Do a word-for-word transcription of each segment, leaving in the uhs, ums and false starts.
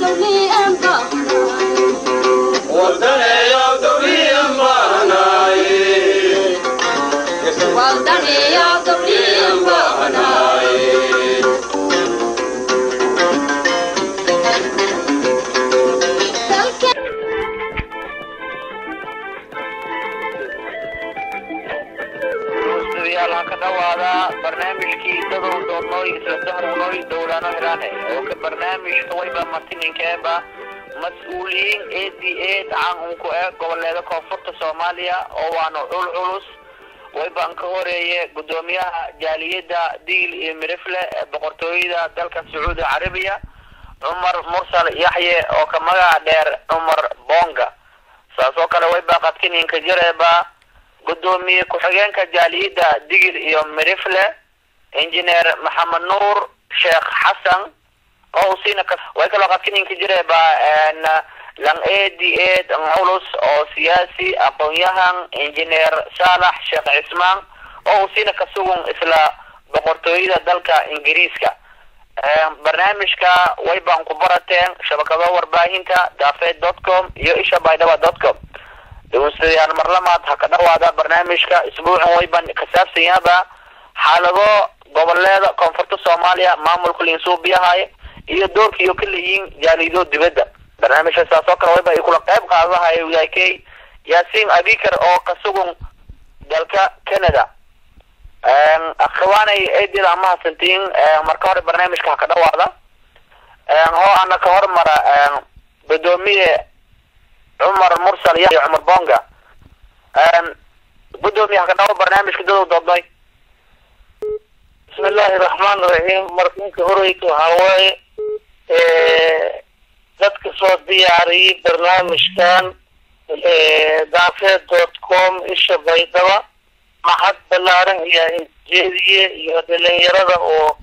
barnaamijkii dadoo doonooy isla dahrunoy dowlano helaane oo ka barnaamijka wayba martininkeeba mas-uuliyiin eed eed caan unku ee goboleeda koonfurta soomaaliya oo waana dhul culus wayba ka horeeye gudoomiyaha jaaliyada diil iyo mirifle ee boqortooyada dalka sacuudi carabiya cumar mursal yaxye oo ka magac dheer cumar bonga saasoo kale wayba qadkininka jireeba gudoomiye ku-xigeenka jaaliyada digil iyo mirifle engineer maxamed nuur sheekh xasan oo siina ka way kala qadkininka jireeba en lang eedi eed culus oo siyaasi aqoon-yahan engineer saalax sheekh cismaan oo siina ka sugan isla boqortooyada dalka ingiriiska barnaamijka way baan ku barateen shabakada warbaahinta dafeed dot com iyo isha baydhaba dot com dawladda marlamaad ha ka dhawaada barnaamijka isbuucan way baan ka saabsanyaaba xaalado goboleeda koonfurta Soomaaliya maamulka Linsoobiyahay iyo doorkiyo kaliyin jaalido dibadda barnaamijka saasoo kale way baa kula qayb qaadahay wiilkay Yaasiin Abikar oo ka sugan dalka Canada een akhwaanay eedil ama santiin marka hore barnaamijka ha ka dhawaada een oo ana ka hormara een gudoomiye عمر مرسل يا عمر بونغا ان بدهم يحكوا برنامج كده ضباي بسم الله الرحمن الرحيم مركنك هوريك هواي ايه dadka soo diyaariyay barnaamijkan ee dafeed dot com isha baydaba maxad balaaran iyo jeediye iyo dhalinyarada oo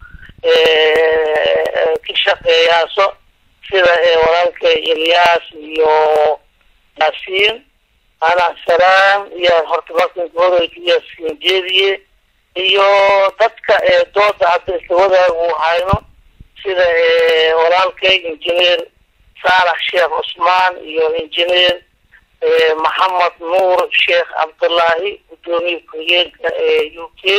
ee ka shaqeeyaaso sida ee walaalka Ilyas iyo Yaasiin ana salaam iyo hortabakan hooyadiya sinjeediye iyo dadka ee dooda hadda wada uu hayno sida ee walaalkay engineer Saalax Sheekh Usmaan iyo engineer ee Maxamed Nuur Sheekh Abdullaahi gudoomiye ku-xigeenka ee U K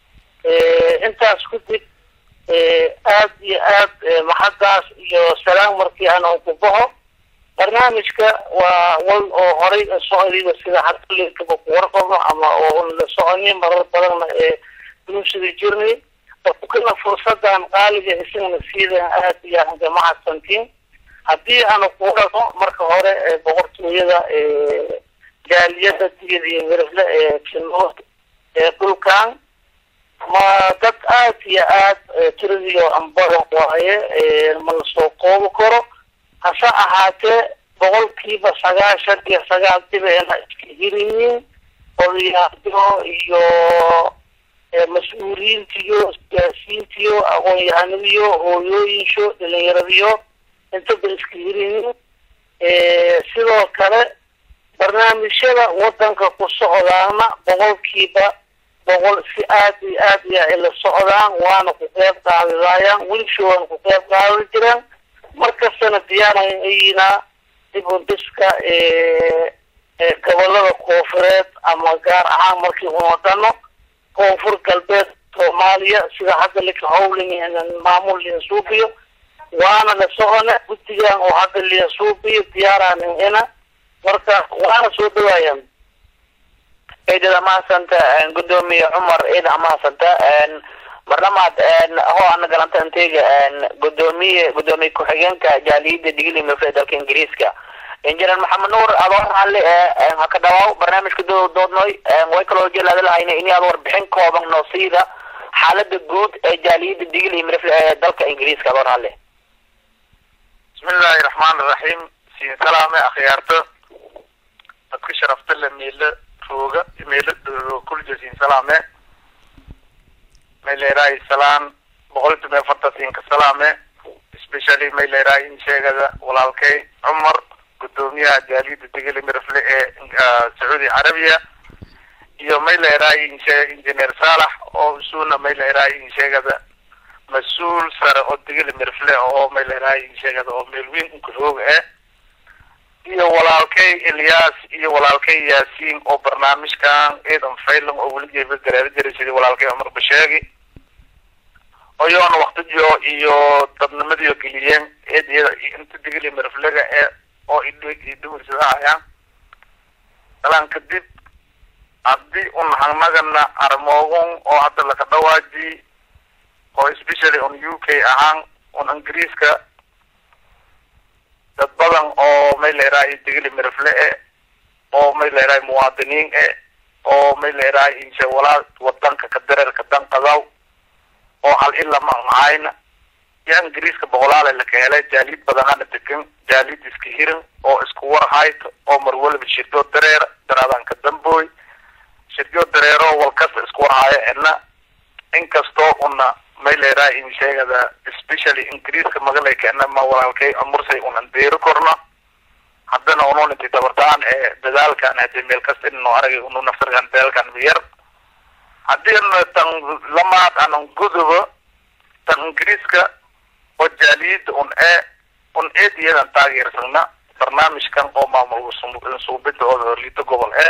ee intaas ku dib ee aad iyo aad maxadaas iyo salaam markii aan ku baxo barnaamijka waa wal oo horay soo iliga sida hadda ka warqabo ama oo la soconay marar badan ee bulshada jirnay oo kana fursadan qaaliga isna sida aad iyo aad jamaacad santiin hadii aan ku qoro marka hore boqortooyada ee jaaliyada digil iyo mirifle ee kino ee dhulkan ma dad aad iyo aad tiriyo ambaro waaye ee ma soo qoobo karo hasa ahaatee boqolkiiba sagaashan iyo sagaal dibeena iska hirinin oo iyo mas-uuliyiintiyo siyaasiyiintiyo aqoon-yahanadiyo hooyooyinsho dhalinyaradiyo intaba iska hirinin sidoo kale barnaamijyada wadanka ku socdaana boqolkiiba boqol si aad iyo aad iyo ila socdaan waana ku qeyb qaadayaan wiilshoodan ku qeyb qaadan jiraan markastana diyaaran ayna dibundiska ee gobolada koonfureed ama gaar ahaan markii uu wadano koonfur galbeed Soomaaliya sida hadda la ka howlin maamul Linsoobiyo waana la socona guddigan oo hadda Linsoobiyo diyaaran ina marka waana soo dhawaayaan eedada ma santa gudoomiye Cumar eeda ma santa barnaamij oo aan galanta inteega gudoomiye gudoomiye ku-xigeenka jaaliyada digil iyo mirifle dalka Ingiriiska engineer Maxamed Nuur adoon hal ee ha ka dhawaw barnaamijka doodnooy way kala jeelada lahayn in aad warbixin kooban noo siida xaaladda guud ee jaaliyada digil iyo mirifle ee dalka Ingiriiska adoon hal bismillahir rahmanir rahim si salaame akhyaarto dadku sharafta la meelo rooga meelo kul jeesin salaame ميلراي سلام بقولت ما فرطت إنك سلامة especially ميلراي إن شيء ولالكي عمر قدومية جاليد تقولي مرفلة سعودي عربية يوم ميلراي إن شيء إنجنير صالح أو سونا ميلراي إن شيء mas-uul sare oo digili mirfle oo may leedahay sheegada oo meel weyn u karoog eh iyo walaalkay Ilyas iyo walaalkay Yaasiin oo barnaamijkan eedan faylan oo wali jeeba gareer jiray sidii walaalkay Umar Bashaagi oo yoona waqtiyo iyo dadnimadiyo geliyeen eediyada inta digili mirflaga ee oo iduu talan kadib haddii un hanagana armoogon oo hadda laga dhawaaji oo especially on U K ahaan on Ingiriiska dad badan oo may leedahay digili mirfle eh oo may leedahay muwaadiniin eh oo may leedahay insha walaal wadanka ka dareerka danqadaw oo hal illa ma ahayna ya Ingiriiska boqolaal la ka helay jaalid badan degan jaalid iska hirin oo isku war hayto oo mar walba shirdo dareer daraadan ka damboy shirdo dareero walkas isku war hayo ina inkastoo una may leedahay in sheegada especially Ingiriiska magalay kana ma walaalkay amursay unan deero korna haddana unoon intii tabartaan ee dadaalkan hadii meel kasta inuu aragay inuu nafsarkan dadaalkan biyar haddii tan lamaad aan gudubo tan Ingiriiska oo jaalid un ee un eediyadan taageersana barnaamijkan oo maamul suubinta oo liito gobol ee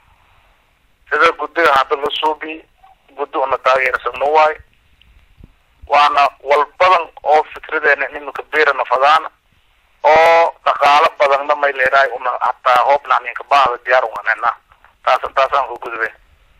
sida guddiga hadda la suubi guddo una taageersana waay waana wal badan oo fikradeena inuu ka beerana fadaan oo dhaqaale badanna may leedahay una hataa hoobnaan ka baahda diyaar u wanana taasan taasan u gudbay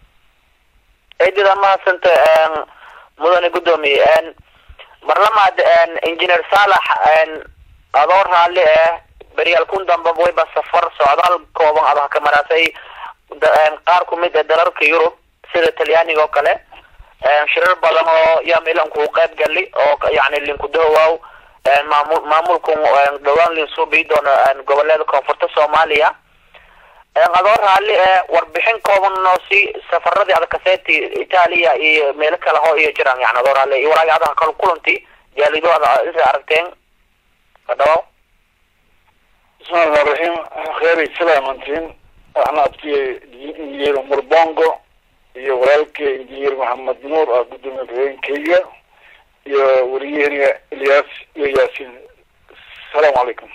eedida ma santa aan mudane gudoomiye aan barlamaad aan engineer Salax aan adoor hali ah bariyaal kun damba way ba safar socdaal kooban aad ka maraasay qaar ku mid ah dalalka Yurub sida Talyaaniga oo kale shirar badan oo yaamilan ku qayb gali oo yaani linku dawaaw maamul maamulku dhawaan lin soo biidoona gobolada koonfurta Soomaaliya adoor hali ah warbixin kooban oo si safaradii aad ka seeti Itaaliya iyo meel kale oo iyo jiraan yaani adoor hali waraag aad ka kulanti jaalido aad aragteen fadhaw bismillahir rahim khayr salaamantiin waxna abtiyay injineer Umar Bongo iyo walaalkay injineer Maxamed Nuur oo gudoomiyaha iyo wariyaheenga Ilyas iyo Yaasiin salaamu alaykum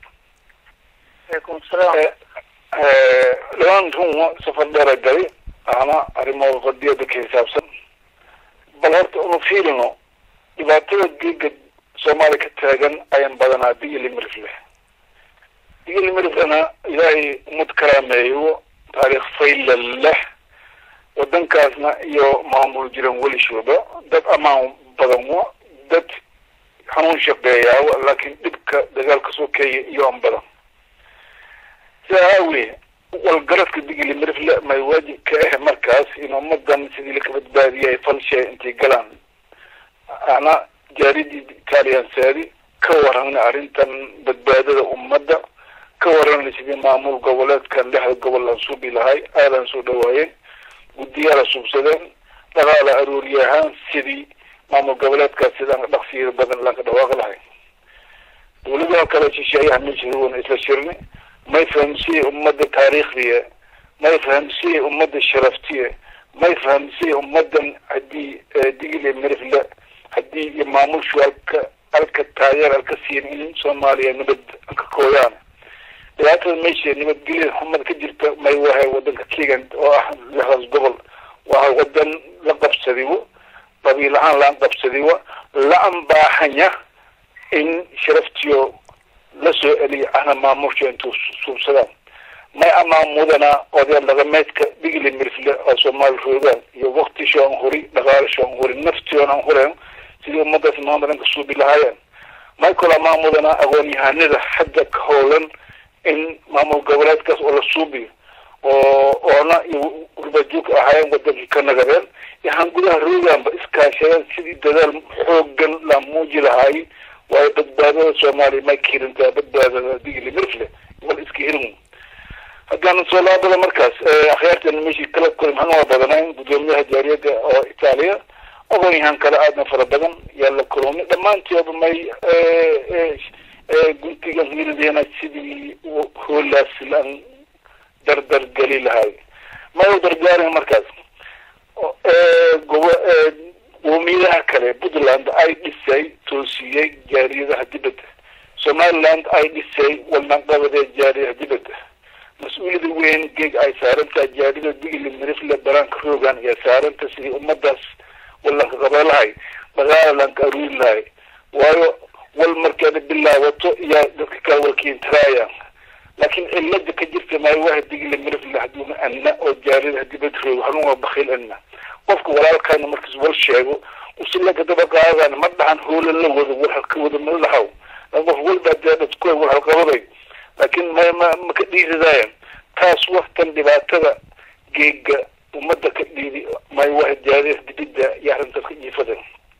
alaykum salaam ee laan run safar dheer galay ana arrimo qadiyada ka xisaabsan bal horta uu fiirino dhibaatada diiga Soomaaliya ka taagan ayaan badanaa digili mirfle digili mirflena ilaahay mud karaameeyo taariikh fayl leh wadankaasna iyo maamul jiran wali shooba dad amaan badan wa dad xanuun shaqeeya laakiin dibka dagaalka soo keeyay iyo aan badan saawi wal garadka digili mirfle may waajib ka ah markaas inuu madan sidii la badbaadiyay falshay intii galaan ana jaaridi Italian saadi ka waran arintan badbaadada ummadda ka waran sidii maamul goboleedkan lixda gobol la suubi lahay aadan soo dhawaayeen guddiyaha subsadeen dagaal aruuriyahan sidii maamul goboleedka sidaan dhaqsiyo badan la ka dhawaaq lahay dawladda kale shisheeyaha meesha isla shirni ما يفهم شيء أمد تاريخية ما يفهم شيء أمد شرفتية ما يفهم شيء أمد هدي ديجي مرفلة هدي يمامو شو الك الك التاير الكثير من سوماليا نبد كويان لهذا المشي نبد جيل محمد كجرت ما يوها ودن كتيجن واحد لهذا قبل وهو ودن لقب سديو طبيعي الآن لقب سديو لأن باحنيا إن شرفتيو لسه اللي أنا ما مش أنتو سو سلام ما أمام مدنا وده لغمتك بيجي المرفلة أو سومال فوقان يوقت شو أنخوري لغار شو أنخوري نفس شو أنخوري سيد مدة سمان بنك سو بالهايان ما يكون أمام مدنا أغني هنذا حدك هولن إن مامو قبلات كاس ولا سوبي وأنا يربجوك أحيان قدام كنا قبل يهانقولها روجان بإسكاشين سيد دلال حوجن لموجي لهاي وبدبادة سومالي ما يكيرن تا بدبادة ديجي اللي مرفلة والإسكي هرمون هدان سولا بلا مركز أخيارت أن ميشي كلاب كل مهنوا بدنين بدوميها جارية أو إيطاليا أغني هان كلا آدنا فربدن يالا كرومي لما انت يابا ماي قلتي قصمير دينا سيدي هولا سلان دردر قليل هاي ما يودر جاري مركز وميلا dhinaca kale puntland ay dhisay toosiyey jaariyadaha dibadda somaliland ay dhisay walnaqabadee jaariyadaha dibadda mas-uuliyada weyn geeg ay saarantaha jaariyada digli mirifle banaanka roogan ayaa saaranta sidii ummadaas wallanka qabalahay dagaalanka aruuri lahay waayo wal markeeda bilaabato iyo dadka kale walkiintaraayaan laakiin cilada ka jirta maayo waa digli mirifle haduuma anna oo jaariyadaha dibadda roog hanuuna bakhiil anna qofka walaalkaana markaas wal sheego usilaga daba qaadaan ma dhahan hoola la wada war halka wada ma lahaw qof walba dadku war halqabaday laakiin ma ma ma ka dhiidayaan taas waqtan dhibaatada geega ummadda ka dhiidi may waa jaariyada dibadda yaarinta ka jiifada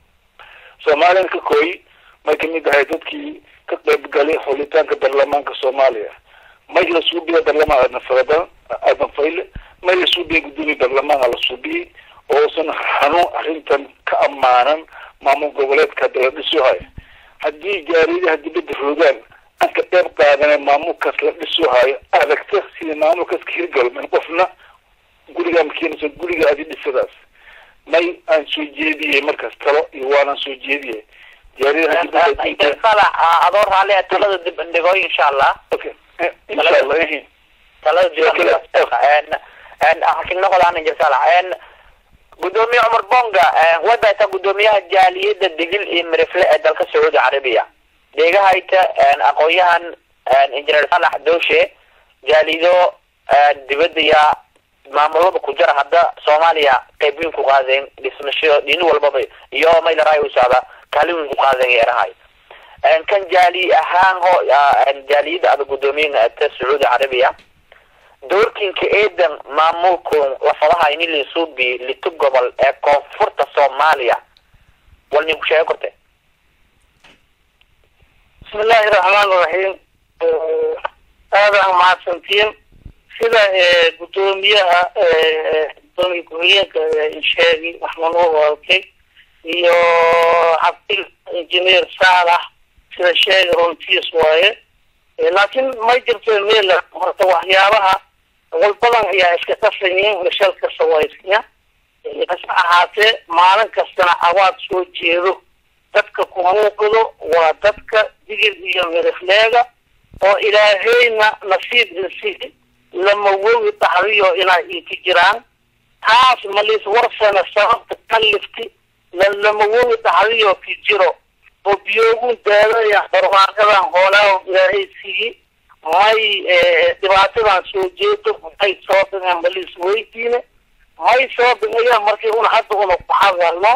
Soomaaliya ka kooy ma kamid ahay dadkii ka qayb galay xulitaanka baarlamaanka Soomaaliya majlis suubiga baarlamaanka nafada aadan fayle majlis suubiga gudoomiye baarlamaanka la suubiye oo san xanuun arrintan ka amaanan maamul goboleedka dowladda haddii jaariyadaha dibadda roogaan aan ka qayb qaadanay maamulkaas la dhisuhayo adagta sida maamulkaas ka hirgalo min qofna guriga makiinaysa guriga adi dhisadaas may aan soo jeediyey markaas talo iyo waanaan soo jeediyey jaariyadaha dibadda sala adoor hale talada dib indhigo insha Allah okay insha Allah talada dib en en hakin noqdaan insha Allah en gudoomiye Umar Bonga wada ta gudoomiyaha jaaliyada digil iyo mirifle ee dalka Saudi Arabia deegahayta aqooyahan injineer Salax Dooshe jaalido dibadda ya maamulada ku jira hadda Soomaaliya qaybin ku qaadeen dhismasho din walba iyo may la raayo saada kaalin ku qaadeen yarahay en kan jaali ahaan ho jaaliyada ada gudoomiyaha ee Saudi Arabia doorkinka eedan maamulku lafadaha in la suubi litu gobol ee koonfurta Soomaaliya walni ku sheego korte bismillahir rahmanir rahim aadaan mahadsantiin sida gudoomiyaha gudoomiye ku-xigeenka sheegay waxaan u walkay iyo xabtil engineer Salax sida sheegay runtiis waaye laakiin ma jirto meel horta waxyaabaha walbadan ayaa iska qasanyiin shalka sawaysnya iska ahaatee maalin kastana awaad soo jeedo dadka ku muuqdo waa dadka digil iyo mirifleega oo ilaahayna nasiib insi lama wowi taxriyo inay inti jiraan taas malis warsana sababta kalifti lama wowi taxriyo ki jiro oo biyogu daadaya barwaaqadan hoolaa ilaahay siiyey may dhibaatadan soo jeedo ay soo dhigaan malis weydiine may soo dhigaan markii una hadda una ku hadalno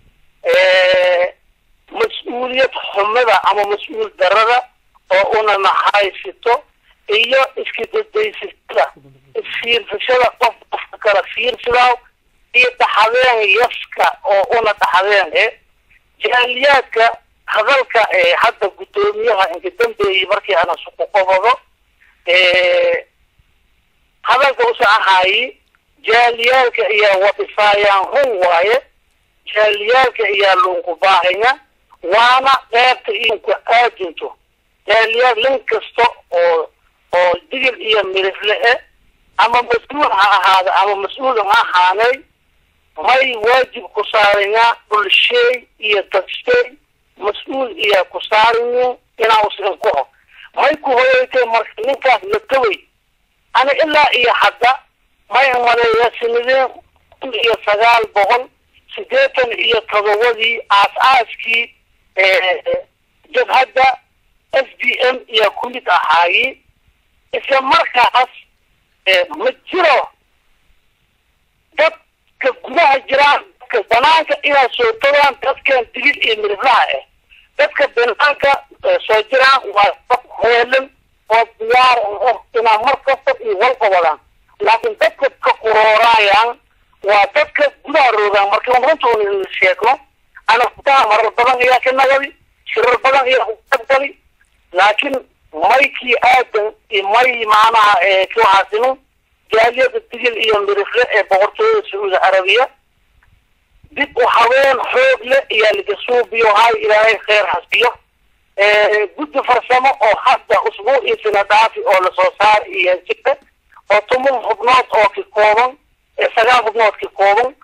mas-uuliyad xumada ama mas-uul darada oo una naxaysito iyo iska dadaysashada fiirsashada qof qofka kala fiirsadaa iyo taxadeen yaska oo una taxadeen eh jaaliyaadka hadalka ee hadda gudoomiyaha inta dambeeyay markii aan suuq qabado ee hadalka uu saxaayay jaaliyaalka iyo wadifaayaan hon waaye jaaliyaalka iyo lungu baahaya waana qaybta inku aajinto jaaliyaal lin kasta oo oo digil iyo mirifle eh ama mas'uul ha ahaada ama mas'uul ha ahaanay may waajib ku saaraya bulshay iyo dadstay مسؤول إياه كسارني إنا وسنكوه ما يكون هيك مركنك للتوي أنا إلا إياه حتى ما يعمل إياه سنين إياه سجال بقول سديتن إياه تضوذي أساسكي جد هذا إس دي إم إياه كل تحاجي إذا مركز متجرو جد كجماعة جيران كبنانك إلى سوتران تذكر تجد إيه مرزاعه تذكر بنانك سوتران وهلم وبيار وإنا مركز إيه والقبلان لكن تذكر كقرارايا وتذكر جدارو ذا مركز رنتون الشيكو أنا فتاة مرة بلان إياه كنغلي شرر بلان إياه كنغلي لكن مايكي آدم إيه ماي معنا إيه كو حاسنو جالية تجد إيه مرزاعه بغرطوه السعودية العربية dib u haween xoog leh iyo laga soo biyo hay ilaahay khayr xasbiyo ee guddi farsamo oo hadda usbuucii sanadaafi oo la soo saar iyo jidda oo tumun xubnood oo ka kooban ee sagaal xubnood ka kooban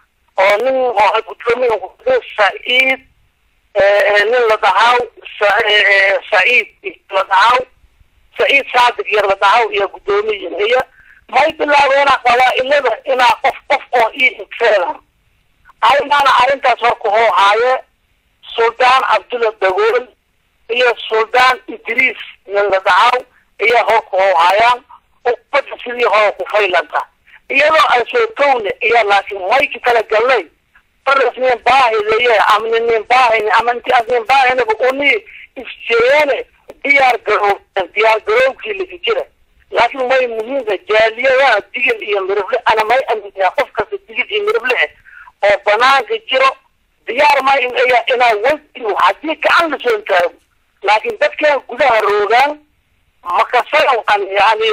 oo nin oo gudoomiye ku Said ee nin la dhahaw Said la dhahaw Said Saadiq yar la dhahaw iyo gudoomiye iyo may bilaawena qawaa'ilada ina qof qof oo ii fela aynaana arintaas hor ku haaye Sultan Abdullah Dagool iyo Sultan Idris nin la dhahaw iyo hor ku haayaan oo badda sidii hore ku faylanta iyadoo ay soo toone iyo laakiin way kala galay farasnin baahideye amnin baahini amanti asnin baahini uni isjeene diyaar garow diyaar garowkii la jira laakiin way muhiimka jaaliyada digil iyo mirable ana may amiyaa qof kasta digil iyo mirable oo banaanka jiro diyaar ma in ay ina wadi hadii ka aan soo taago laakiin dadka gudaha roogan ma ka soo qan yani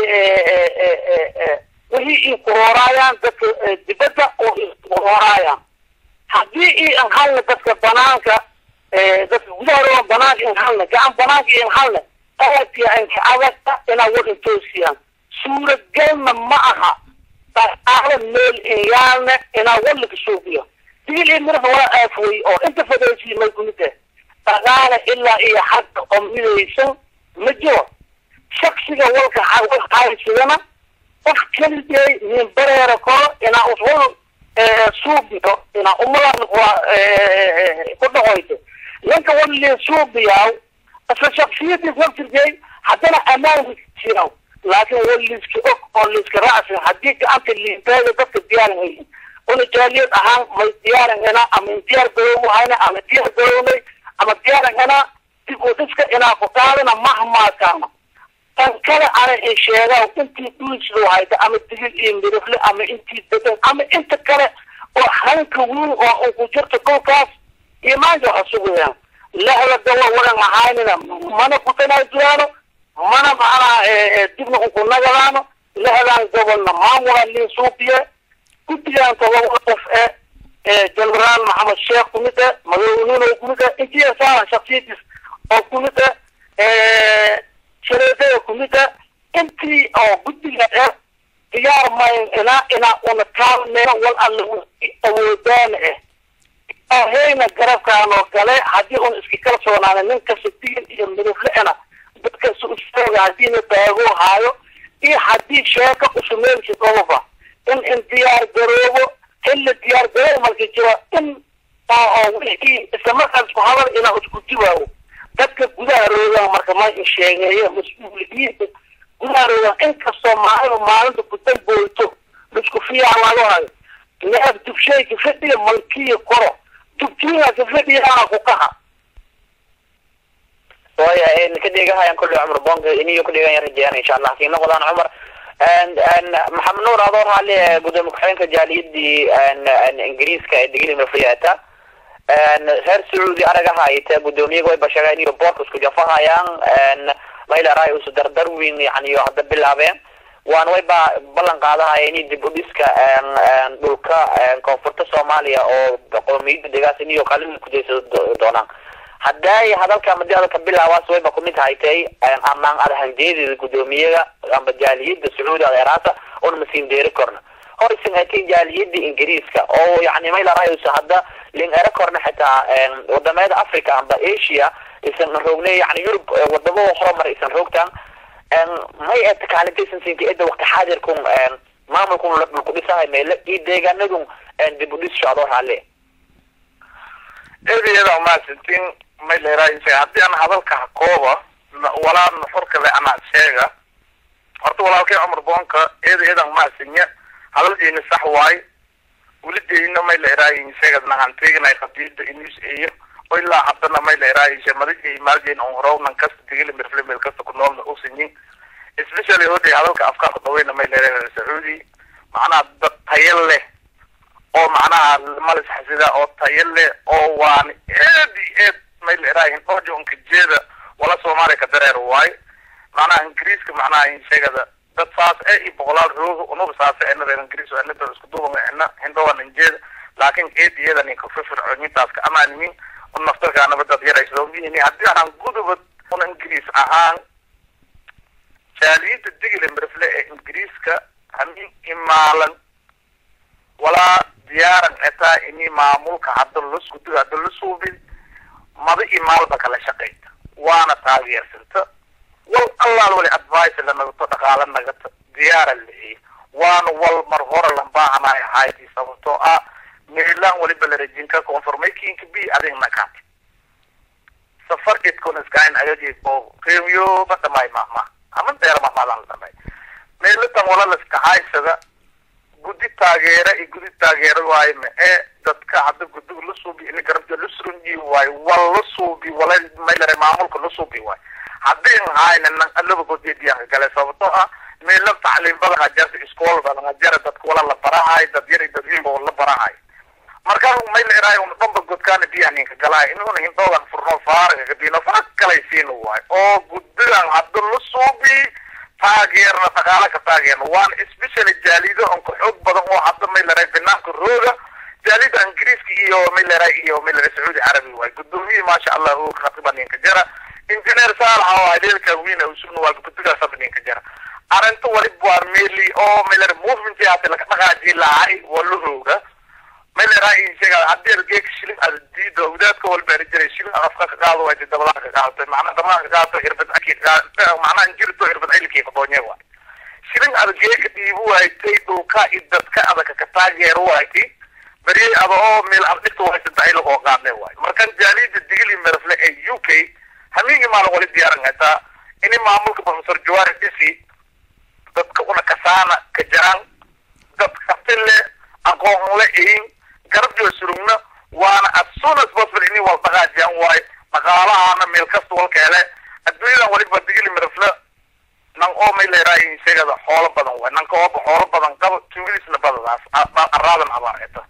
wixii ku horaayaan dadka dibadda oo ku horaayaan hadii ay aan halna dadka banaanka ee dadka gudaha roogan banaanka in halna gacan banaanka in halna aadii aan ka abada ina wada toosiyaan suurad galma ma aha taala meel iyana ina wada ka soobiyo digil mirfa waa afway oo inta fadaysi ma kunite tagaala illa iyo hadda qomidaysan ma jiro shakhsiga walka xawal qaaysidana qof kaliya min bareera ko ina usoo suubiyo ina ummadan ku dhaxoyto lanka wali suubiyaa asa shakhsiyadii sabtirjay hadana amaan jiro laakiin wali iska oo iska raacsan hadii ka anta liintaada dadka diyaarin ona jaaliyad ahaan may diyaarin ama diyaar garow hayna ama diyaar garoway ama diyaarin dib u dhiska ina ku qaadana mahma kaama tan kale ana in sheegaa intii duushadu hayda ama digil iyo mirifle ama intii dedan ama inta kale oo hanka weyn oo ku jirto kolkaas iimaanka xasuubayaan lahada dawa waran ahaynina mana ku tanaajuano mana maana dibna ku nagalaano lahadan gobolna maamula li suubiye كتيان توقف جنرال محمد الشيخ كميته مدينون كميته انتي صار شخصيتي او كميته شريته كميته انتي او كتيان ديار ما انا انا انا كان والله اودان اه هنا قرب كانوا قال حدي اون اسكي كلا سونانا من كسبتين iyo midafle ana dadka soo istaagayeen baago haayo iyo hadii sheeka u sameeyay qowba in انتيار جروبه اللي انتيار جروبه مالك جرا ان اه وحكي اسمها الصحابة الى اسكتوا dadka gudaha rooga marka ma sheegay mas'uuliyadda gudaha rooga in kasto maayo maalinta ku damboolto isku fiican lagu hayo neef dubshay ka fadhiya malkiyo koro dubtiina ka fadhiya ku qaha waya in ka dhigahay kullu umar bonga iniyo ku dhigan yarjaan insha Allah kiina qodaan umar and and محمد نور هذا عليه قدام كحينك جاليدي ان ان انجليز كدقيل مفرياتا ان هر سعودي ارغا هايته قدوميه way bashaqayn iyo boorka isku jafahayaan ان ma ila raay u dardar weyn yani hada bilaabeen waan way ba ballan qaadahayeen dib u dhiska en dhulka koonfurta Soomaaliya oo qowmiyada deegaanka iyo qalin ku jeeso doonaan haday hadalka madada ka bilaawas way ba kumid haytay amaan arhanjeedida gudoomiyaha amba jaaliyada Sacuudi Arabiya oo masiin deeri korna hor isin haytay jaaliyada Ingiriiska oo yani ma ila raay u hadda لين أركورنا حتى ودماء أفريقيا أم بإيشيا إسم روجني يعني يوروب ودموه حرمر إسم روجتان ما يتكلم تيسن سنتي إذا وقت حاضركم ما ممكن بالقدس هاي ميل إذا جنودهم أن ببوديس شعور عليه. إذا إذا ما سنتين ما يلراي سيأتي أنا هذا الكهكوبة ولا نحرك لأنا شيء أرتو ولا كي عمر بانك إذا إذا ما سنية هذا الجين الصحواي ولدي إنه ما يلراي شيء قد نحن تيجي نخطيد إنيش إيه وإلا حتى ما يلراي شيء ما تيجي مالجين أمراو نكست تيجي لمرفلي ملكست كنوم نقصني especially هو دي هذا الأفكار طويلة ما يلراي السعودي معنا تيله أو معناها المال الحسيدة أو تيله أو وان إيه إيه ما يلراي إن أوجون كجيدة ولا سومالي كدرير واي معناها إنجليز كمعناها إن شيء كذا dad saas ay boqolaal roog oo saas ay inay Ingiriis oo inta isku duubana inta waa ninjeed laakiin eediyada ninka firfircoonidaas ka amaaniin oo naftarka ana dad yar ay soo bixiyeen hadii aan gudub oo Ingiriis ahaan jaaliyada digil mirfle ee Ingiriiska hamin imaalan wala diyaaran eta ini maamulka hadda la guddiga hadda la suubin mada imaalba kala shaqeyta waana taageersanta wal allaal wali advice la nagato dhaqaala nagato diyaara leeyahay waana wal mar hore la baahanay hay'adii sababtoo ah meelaan wali balarajinka conformationka bi adin nakat safar idkun iskayn ayaji oo qiimiyo badamay mahma ama deer ma badan damay meelatan wala la iska haysada guddi taageera iyo guddi taageera waay ma ee dadka hadda guddiga la suubi in garabta la surunji waay wal la suubi wala meelare maamulka la suubi waay haddii hayna nan alaba guddi diyaar kale sababtoo ah meelan tacliin badan hajarta iskool badan hajar dadka wala la barahay dad yar dad weyn baa la barahay marka meel iraay oo dhanba godkaan diyaani ka galay inuu hindoodan furno faariga kadina faak kale siin waay oo guddigan hadda la suubi taageerna dhaqaala ka taageerna waan especially jaalido on ku xoog badan oo hadda meel iraay banaanka rooga jaalida ingiriiska iyo meel iraay iyo meel iraay sacuudi arabi waay gudoomiye ma sha Allah oo khatiban ka jara engineer saalaha oo adeelka wiina uu sunu waa guddiga sabnin ka jara arinta wali waa meeli oo meel iraay movement yaate la dhaqaaji lahay waluhuga meel iraay isaga hadii geek shilin adiido wadaadka wal bari jiray shilin afka ka qaado waa dabada ka qaado macna dabada ka qaado irbad akid macna injirto irbad ilki ka doonyo waa shilin geek diibu waa tay dhulka idadka adaka ka taageero waaytii bari aba oo meel ardaytu waa saddex lagu qaadnay waay markan jaalida digli marfle ee U K hamigi ma la wali diyaaran hata in maamulka professor Jawari Disi dadka una kasaana ka jiraan dadka tille aqoon la in garab iyo surugna waana as soon as possible in wal dhaqaajiyaan waay dhaqaalahaana meel kasta walka hele adduunyada waliba digli marfle nan oo meel leeyahay sheegada xoolo badan waay nan koob xoolo badan qab tuulisna badadaas araadan abaarta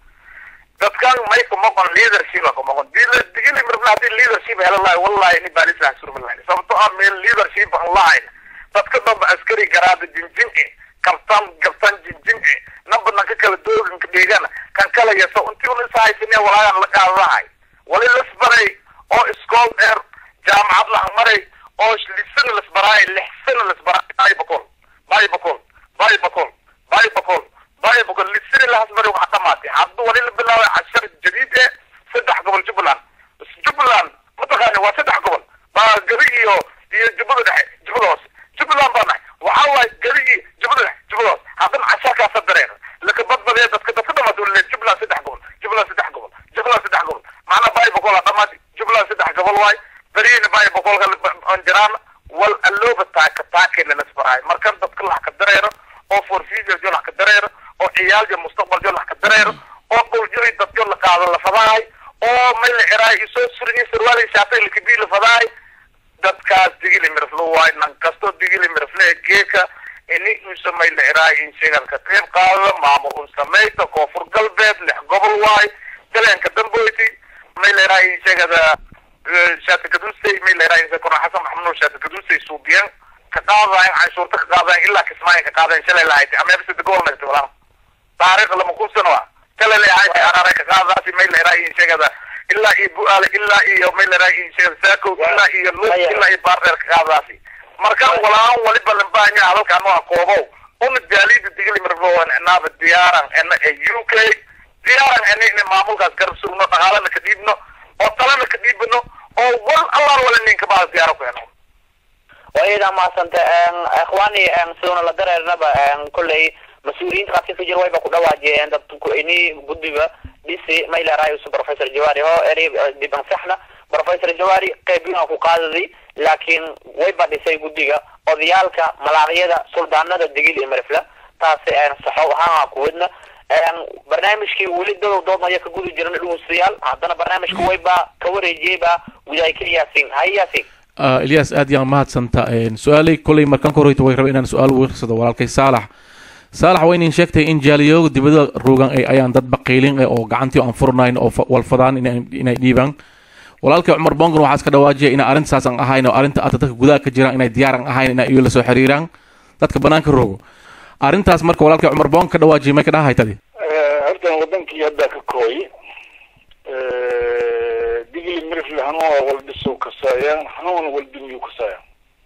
dadkan may ku maqan leadership ku maqan digli marfle hadii leadership hela la wallahi ni baalisaan surmalayn sababtoo ah meel leadership online dadka dad askari garaad jinjin kabtan kabtan jinjin namba nanka kala doogin ka deegana kan kala yaso intii uu saaysan walaagan la qaadahay wali lasbaray oo iskool dheer jaamacad la maray oo lisan lasbaray lixsan lasbaray ay bakol bay bakol bay bakol bay bakol bay bakol lisan la hasbaray waxa tamaatay hadda wali la bilaabay cashar jadiid ee saddex gobol Jubbaland Jubbaland mataqaana waa saddex gobol baa gabi iyo iyo Jubbada dhexe Jubbaland Jubbaland baa waxa way gabi Jubbada Jubbaland hadan cashar ka sadareen laka badbadee dadka dadka dhammaad uu leeyahay Jubbaland saddex gobol Jubbaland saddex gobol Jubbaland saddex gobol macna bay bakol dhammaad Jubbaland saddex gobol way bariina bay bakol aan jiraan wal alooba taaka taakina nasbaray markan dadka la ka dareero oo for future jola ka dareero oo ciyaal mustaqbal jola ka dareero oo qol jiri dadka la qaado la fadaay oo meel iraay isoo surin sarwaal shaatay la kibil fadaay dadkaas digili mirflo waay nan kasto digili mirfle geeka ini uu sameey la iraay in sheegan ka qeyb qaado maamul uu sameeyto koonfur galbeed lix gobol waay daleenka damboyti meel iraay sheegada shaati kadusay meel iraay zakor xasan maxamuud shaati kadusay suubiyan ka qaadaan cashuurta ka qaadaan ilaa kismaayo ka qaadaan shalay lahayd ama bisi dagol ma jiraan taariikh lama ku sano kala leeyahay arare ka qaadaasi meel iraay sheegada illa ibu ala illa iyo meel iraay sheegada saako illa iyo lu illa iyo barter ka qaadaasi marka walaan wali balan baanya halka ma qoobo un jaalida digli marbo naab diyaaran en U K diyaaran en in maamulkaas garab sugno dhaqaalana ka diibno oo talana ka diibno oo wal Allah wala ninka baa diyaar ku helo وإذا ما سنت إخواني سونا لدرنا بكل مسؤولين قاعدين في جروي بكو دواجي عند إني قدبة بس ما إلى رأي بروفيسور جواري هو قريب بنصحنا بروفيسور جواري قيبنا أكو قاضي لكن ويبا بسي قدبة أضيالك ملاغية سلطانة الدقيل إمرفلة تاسي صحو ها كودنا برنامج كي ولد دو دو ما يكو قدو جرن الوصيال عندنا برنامج كي ويبا كوري جيبا وجاي كي ياسين هاي ياسين آه إلياس آد يا مهد سنتا سؤالي كل مركان كوريت ويرب إن سؤال ويخصد ولكن صالح صالح وين إن شكت إن جاليو دي بدأ روجان أي أيان ضد بقيلين أو قعنتي أو فرناين أو والفضان إن إن ديبان ولكن عمر بانغ وعاس كده واجه إن أرنت ساسن أهاين أو أرنت أتتك جودك جيران إن ديارن أهاين إن يولسو حريران ضد كبنانك الروجو أرنت أسمرك ولكن عمر بانغ كده واجه ما كده هاي تدي أردنا ودنك يدك كوي دقيل مرفل هنوه والدسو كسايا هنوه والدنيو كسايا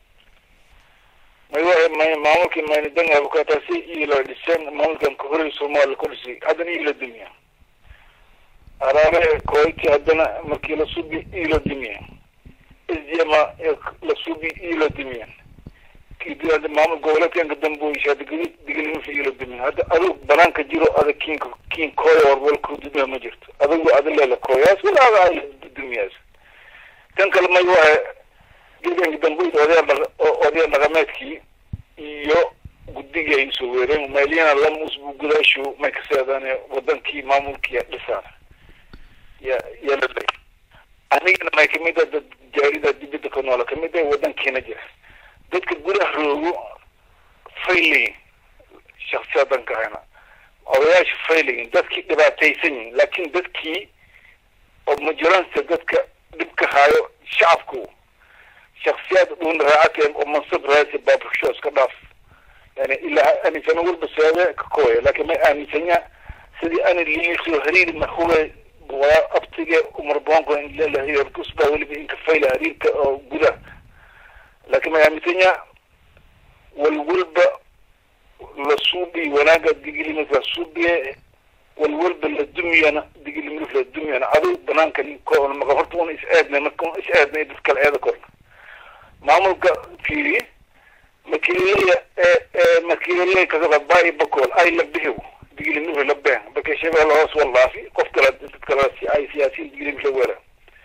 ما يوه ما ما ممكن ما ندنها بكاتاسي إلى لسان ما ممكن كهري سومال كرسي هذا إلى الدنيا araare koyti haddana markii la subi ilo dimiyan isjema la subi ilo dimiyan kidiyada maamul goboleedka damboysha digili digili fi ilo dimiyan hadda adug banaanka jiro ada kiin kiin kooyo warbal ku dibna ma jirto adugu adilla la kooyaas wala ay dimiyaas tan kale may waa digili damboysha odayaal odayaal dhaqameedkii iyo guddiga ay soo weereen maaliyana la musbu gudaashu ma ka saadaan wadankii maamulkii dhisana ya ya la lay anigana ma kamida dad jaarida dibadda ka nool kamida wadankiina jira dadka gudaha roogo failing shakhsiyadan ka hayna odayaasha failing dadkii dhibaataysan yihiin laakiin dadkii oo majalansa dadka dhibka hayo shacabku shakhsiyad dhun raacateen oo mansab raasi baabshoos ka dhaaf يعني إلا أن يتنور بسبب كوي لكن ما أن يتنيا سدي أنا اللي يخلو هرير ما هو بوا أبتجى ومربوطه إلا اللي هي الكسبة واللي بين كفيلة هرير كجودة لكن ما أن يتنيا والولب للصوبي وناقة دقيلي مثل الصوبي والولب للدمية أنا دقيلي مثل الدمية أنا أبو بنان كلي كون ما غفرتون إسعادنا ما كون إسعادنا يدك العادة كلنا معمول كفيري مكيلية مكيلية كذا باي بقول أي لبيه بيجي لنوه لبيه بكشف الله والله في قفت كلا أي سياسي بيجي مش ولا